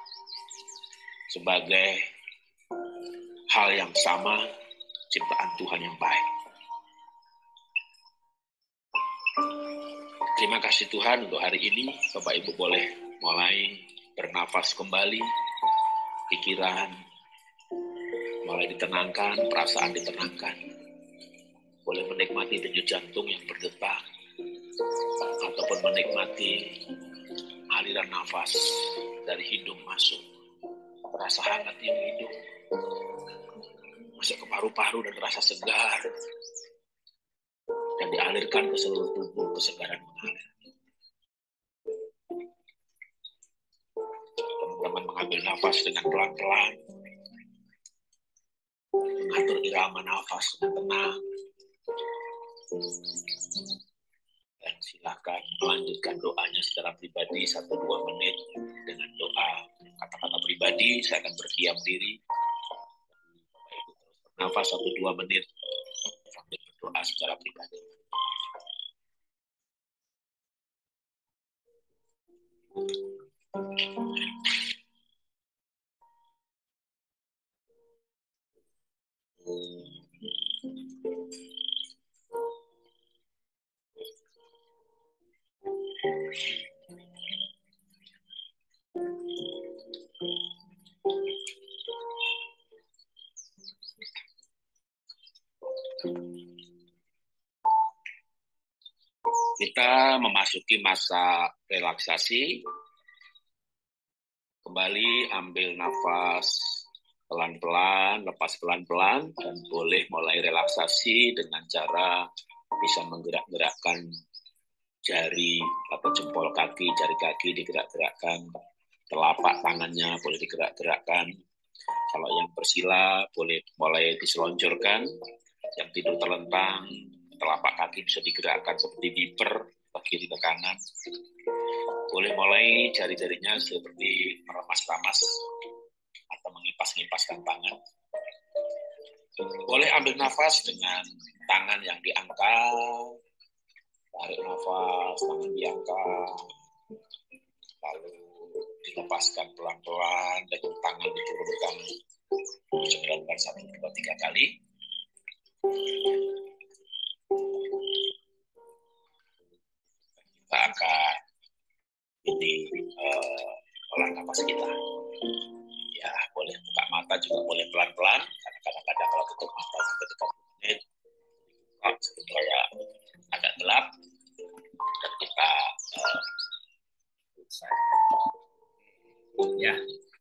sebagai hal yang sama, ciptaan Tuhan yang baik. Terima kasih Tuhan untuk hari ini. Bapak Ibu boleh mulai bernafas kembali, pikiran mulai ditenangkan, perasaan ditenangkan. Boleh menikmati denyut jantung yang berdetak, ataupun menikmati aliran nafas dari hidung masuk. Terasa hangat yang hidup, masuk ke paru-paru dan terasa segar. Dan dialirkan ke seluruh tubuh, kesegaran mengalir. Teman-teman mengambil nafas dengan pelan-pelan, mengatur irama nafas dengan tenang, dan silakan melanjutkan doanya secara pribadi 1-2 menit dengan doa kata-kata pribadi. Saya akan berdiam diri, nafas 1-2 menit sambil berdoa secara pribadi. Kita memasuki masa relaksasi. Kembali ambil nafas pelan-pelan, lepas pelan-pelan, dan boleh mulai relaksasi dengan cara bisa menggerak-gerakkan jari atau jempol kaki, jari kaki digerak-gerakkan, telapak tangannya boleh digerak-gerakkan. Kalau yang bersila boleh mulai diselonjorkan, yang tidur terlentang, telapak kaki bisa digerakkan seperti viper, ke kiri ke kanan. Boleh mulai jari-jarinya seperti meremas-ramas atau mengipas-ngipaskan tangan. Boleh ambil nafas dengan tangan yang diangkat, tarik nafas, tangan diangkat, lalu dilepaskan pelan-pelan dengan tangan diturunkan. Dilakukan 1, 2, 3 kali. Kita akan ini olah nafas kita. Ya, boleh buka mata juga boleh pelan-pelan. Karena kadang-kadang kalau tutup mata sampai 30 menit, supaya agak gelap dan kita selesai. Ya,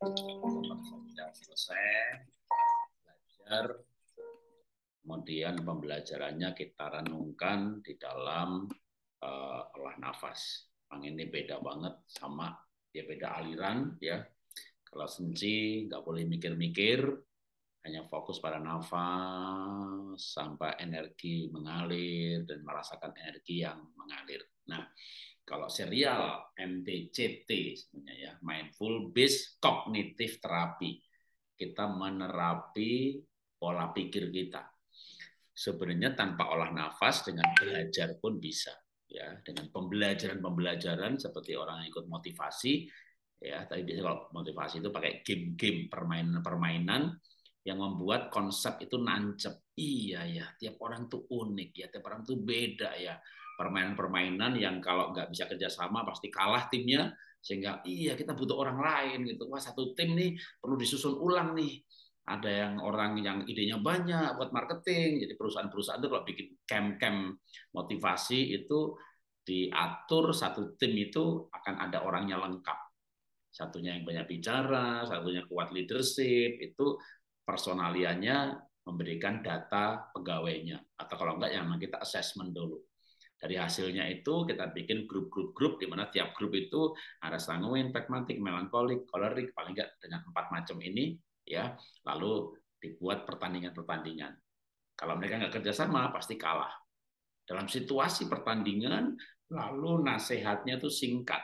sudah selesai belajar. Kemudian pembelajarannya kita renungkan di dalam olah nafas. Yang ini beda banget sama dia beda aliran ya. Kalau senci nggak boleh mikir-mikir, hanya fokus pada nafas sampai energi mengalir dan merasakan energi yang mengalir. Nah, kalau serial MTCT sebenarnya ya, Mindful Based Cognitive Therapy, kita menerapi pola pikir kita. Sebenarnya tanpa olah nafas dengan belajar pun bisa ya, dengan pembelajaran seperti orang yang ikut motivasi ya, tapi biasanya kalau motivasi itu pakai game-game, permainan yang membuat konsep itu nancep. Iya ya, tiap orang tuh unik ya, tiap orang tuh beda ya. Permainan-permainan yang kalau nggak bisa kerjasama pasti kalah timnya, sehingga iya kita butuh orang lain gitu. Wah, satu tim nih perlu disusun ulang nih. Ada yang orang yang idenya banyak buat marketing, jadi perusahaan-perusahaan itu kalau bikin camp-camp motivasi itu diatur satu tim itu akan ada orangnya lengkap, satunya yang banyak bicara, satunya kuat leadership, itu personaliannya memberikan data pegawainya, atau kalau enggak yang kita assessment dulu. Dari hasilnya itu kita bikin grup-grup di mana tiap grup itu ada sanguin, pragmatik, melankolik, kolerik, paling enggak dengan 4 macam ini ya. Lalu dibuat pertandingan-pertandingan. Kalau mereka nggak kerjasama pasti kalah. Dalam situasi pertandingan, lalu nasihatnya itu singkat.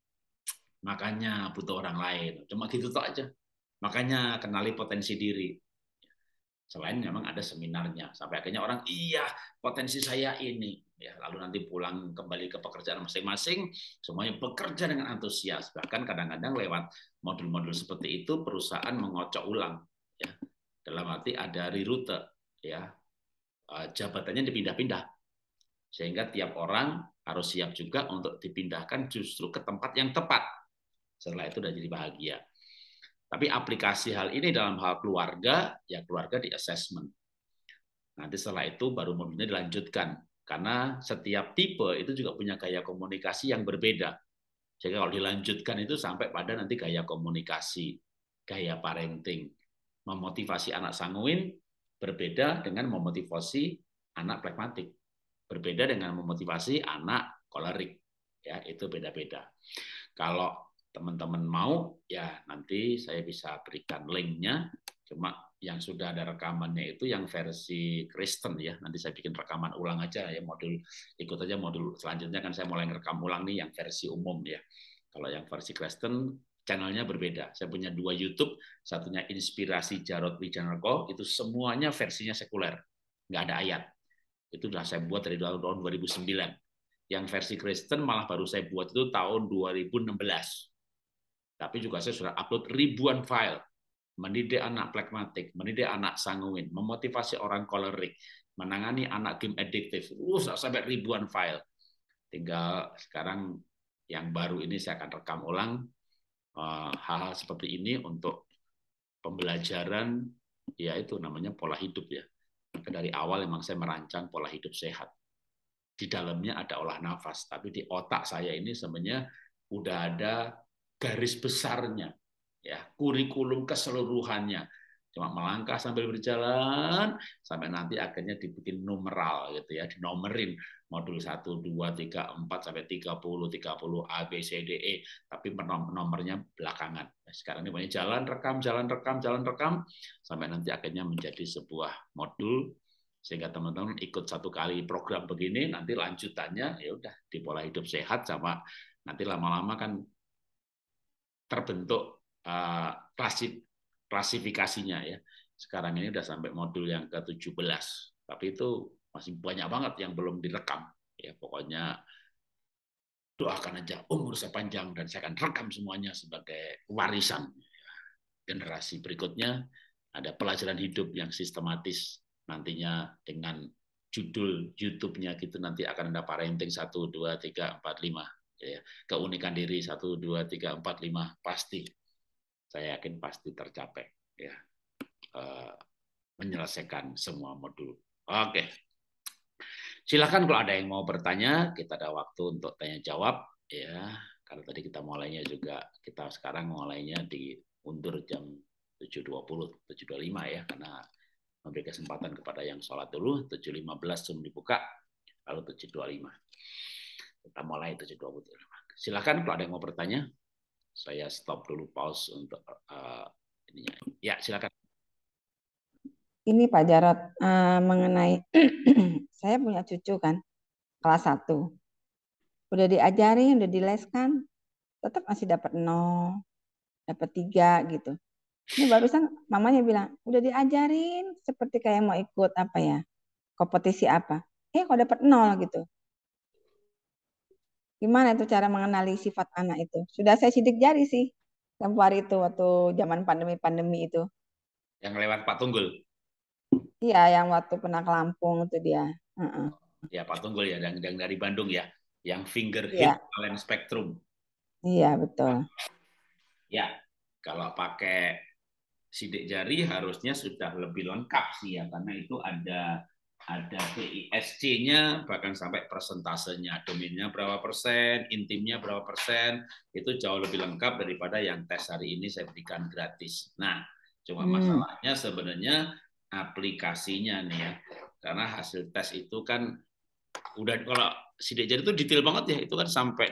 Makanya butuh orang lain. Cuma gitu tuh aja. Makanya kenali potensi diri. Selain memang ada seminarnya. Sampai akhirnya orang, iya potensi saya ini. Ya, lalu nanti pulang kembali ke pekerjaan masing-masing, semuanya bekerja dengan antusias. Bahkan kadang-kadang lewat modul-modul seperti itu, perusahaan mengocok ulang. Ya. Dalam arti ada rerute. Ya. Jabatannya dipindah-pindah. Sehingga tiap orang harus siap juga untuk dipindahkan justru ke tempat yang tepat. Setelah itu udah jadi bahagia. Tapi aplikasi hal ini dalam hal keluarga, ya keluarga di assessment. Nanti setelah itu baru modulnya dilanjutkan. Karena setiap tipe itu juga punya gaya komunikasi yang berbeda. Sehingga kalau dilanjutkan itu sampai pada nanti gaya komunikasi, gaya parenting. Memotivasi anak sanguin berbeda dengan memotivasi anak pragmatik. Berbeda dengan memotivasi anak kolerik. Ya, itu beda-beda. Kalau teman-teman mau, ya nanti saya bisa berikan linknya. Cuma yang sudah ada rekamannya itu yang versi Kristen ya. Nanti saya bikin rekaman ulang aja ya, modul ikut aja modul selanjutnya kan saya mulai ngerekam ulang nih yang versi umum ya. Kalau yang versi Kristen channelnya berbeda. Saya punya 2 YouTube, satunya Inspirasi Jarod Wijanarko, itu semuanya versinya sekuler, nggak ada ayat. Itu sudah saya buat dari tahun 2009. Yang versi Kristen malah baru saya buat itu tahun 2016. Tapi juga saya sudah upload ribuan file. Mendidik anak pragmatik, mendidik anak sanguin, memotivasi orang kolerik, menangani anak game addiktif. Sampai ribuan file. Tinggal sekarang yang baru ini saya akan rekam ulang hal-hal seperti ini untuk pembelajaran, ya itu namanya pola hidup ya. Dari awal memang saya merancang pola hidup sehat. di dalamnya ada olah nafas, tapi di otak saya ini sebenarnya udah ada garis besarnya, ya, kurikulum keseluruhannya. Cuma melangkah sambil berjalan sampai nanti akhirnya dibikin numeral gitu ya, dinomerin modul 1, 2, 3, 4 sampai 30 A B C D E, tapi nomornya belakangan. Sekarang ini banyak jalan rekam sampai nanti akhirnya menjadi sebuah modul sehingga teman-teman ikut satu kali program begini, nanti lanjutannya ya udah di pola hidup sehat, sama nanti lama-lama kan terbentuk klasifikasinya ya. Sekarang ini udah sampai modul yang ke-17, tapi itu masih banyak banget yang belum direkam. Ya pokoknya doakan aja umur saya panjang dan saya akan rekam semuanya sebagai warisan generasi berikutnya. Ada pelajaran hidup yang sistematis nantinya dengan judul YouTube-nya gitu, nanti akan ada parenting 1, 2, 3, 4, 5 ya. Keunikan diri 1, 2, 3, 4, 5 pasti, saya yakin pasti tercapai ya, menyelesaikan semua modul. Oke, silakan kalau ada yang mau bertanya, kita ada waktu untuk tanya jawab ya. Karena tadi kita mulainya juga, kita sekarang mulainya diundur jam 7.20, 7.25 ya, karena memberi kesempatan kepada yang sholat dulu. 7.15 Zoom dibuka, lalu 7.25 kita mulai 7.20. Silakan kalau ada yang mau bertanya. Saya stop dulu, pause untuk ininya. Ya, silakan.
Ini Pak Jarot, mengenai saya punya cucu kan, kelas 1. Udah diajarin, udah dileskan, tetap masih dapat 0, dapat 3 gitu. Ini barusan mamanya bilang, udah diajarin seperti kayak mau ikut apa ya, kompetisi apa. Kok dapat 0 gitu. Gimana itu cara mengenali sifat anak itu? Sudah saya sidik jari sih, tempo hari itu waktu zaman pandemi-pandemi itu.
Yang lewat Pak Tunggul.
Iya, yang waktu pernah ke Lampung itu dia. Heeh.
Ya, Pak Tunggul ya, yang dari Bandung ya, yang finger hit
Iya,
talent spectrum.
iya betul.
Ya, kalau pakai sidik jari harusnya sudah lebih lengkap sih ya, karena itu ada PISC-nya, bahkan sampai persentasenya, domainnya berapa persen, intimnya berapa persen, itu jauh lebih lengkap daripada yang tes hari ini saya berikan gratis. Nah, cuma
Hmm.
masalahnya sebenarnya aplikasinya nih ya, karena hasil tes itu kan udah, kalau sidik jari itu detail banget ya, itu kan sampai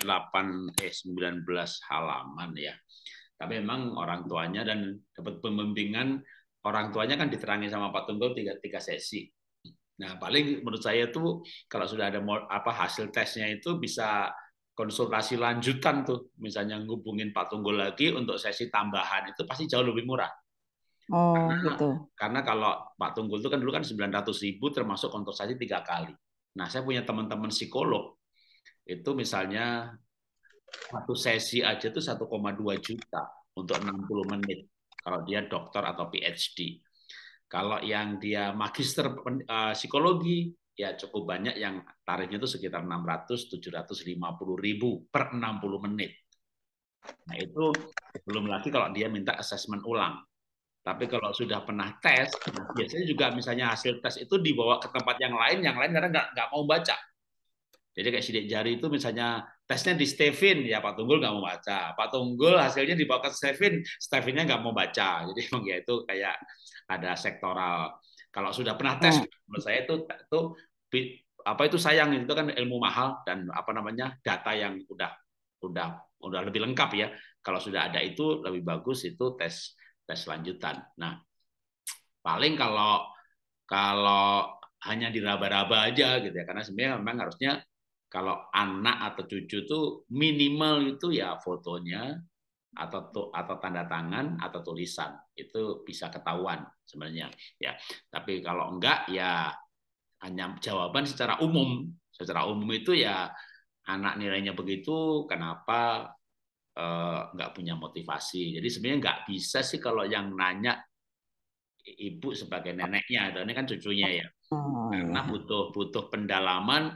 19 halaman ya. Tapi memang orang tuanya dan dapat pembimbingan orang tuanya kan diterangi sama Pak Tunggul tiga sesi. Nah, paling menurut saya tuh kalau sudah ada hasil tesnya itu bisa konsultasi lanjutan tuh, misalnya ngubungin Pak Tunggul lagi untuk sesi tambahan, itu pasti jauh lebih murah.
Oh
Karena
gitu.
karena kalau Pak Tunggul itu kan dulu kan 900.000 termasuk konsultasi 3 kali. Nah, saya punya teman-teman psikolog itu misalnya satu sesi aja tuh 1,2 juta untuk 60 menit kalau dia dokter atau PhD. Kalau yang dia magister psikologi ya cukup banyak, yang tarifnya itu sekitar 600-750 ribu per 60 menit. Nah itu belum lagi kalau dia minta asesmen ulang. Tapi kalau sudah pernah tes, nah biasanya juga misalnya hasil tes itu dibawa ke tempat yang lain karena nggak mau baca. Jadi kayak sidik jari itu misalnya tesnya di Stevin, ya Pak Tunggul nggak mau baca. Pak Tunggul hasilnya dibawa ke Stevin, Stevinnya nggak mau baca. Jadi emang ya itu kayak ada sektoral. Kalau sudah pernah tes,
Oh,
menurut saya itu apa itu sayang, itu kan ilmu mahal dan apa namanya data yang udah udah lebih lengkap ya. Kalau sudah ada itu lebih bagus itu tes tes lanjutan. Nah, paling kalau kalau hanya diraba-raba aja gitu ya, karena sebenarnya memang harusnya kalau anak atau cucu tuh minimal itu ya fotonya atau tanda tangan atau tulisan itu bisa ketahuan sebenarnya ya. Tapi kalau enggak ya hanya jawaban secara umum itu ya, anak nilainya begitu kenapa nggak punya motivasi. Jadi sebenarnya nggak bisa sih kalau yang nanya ibu sebagai neneknya, ini kan cucunya ya,
oh
karena
ya.
butuh butuh pendalaman,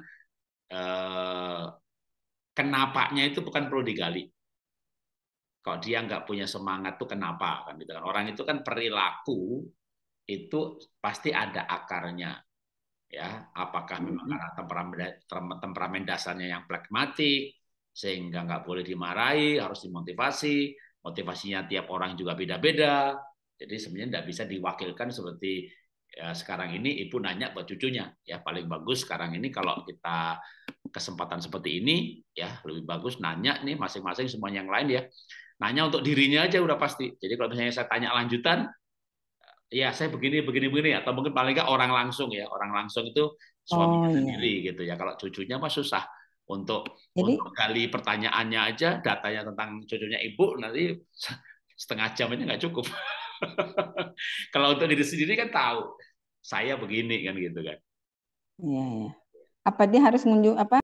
eh, kenapanya itu bukan perlu digali. Kalau dia nggak punya semangat tuh kenapa kan gitu kan. Orang itu kan perilaku itu pasti ada akarnya. ya, apakah memang karena temperamen dasarnya yang pragmatik sehingga nggak boleh dimarahi, harus dimotivasi, motivasinya tiap orang juga beda-beda, jadi sebenarnya nggak bisa diwakilkan seperti ya, sekarang ini ibu nanya buat cucunya, ya paling bagus sekarang ini kalau kita kesempatan seperti ini ya lebih bagus nanya nih masing-masing semuanya yang lain ya, nanya untuk dirinya aja udah pasti. Jadi kalau misalnya saya tanya lanjutan, ya saya begini begini begini, atau mungkin paling nggak orang langsung ya, orang langsung itu
Oh
suaminya
iya.
sendiri gitu ya. Kalau cucunya mah susah untuk
Jadi
gali pertanyaannya aja, datanya tentang cucunya ibu nanti setengah jam aja nggak cukup. Kalau untuk diri sendiri kan tahu saya begini kan gitu kan.
iya, iya. Apa dia harus ngunjung apa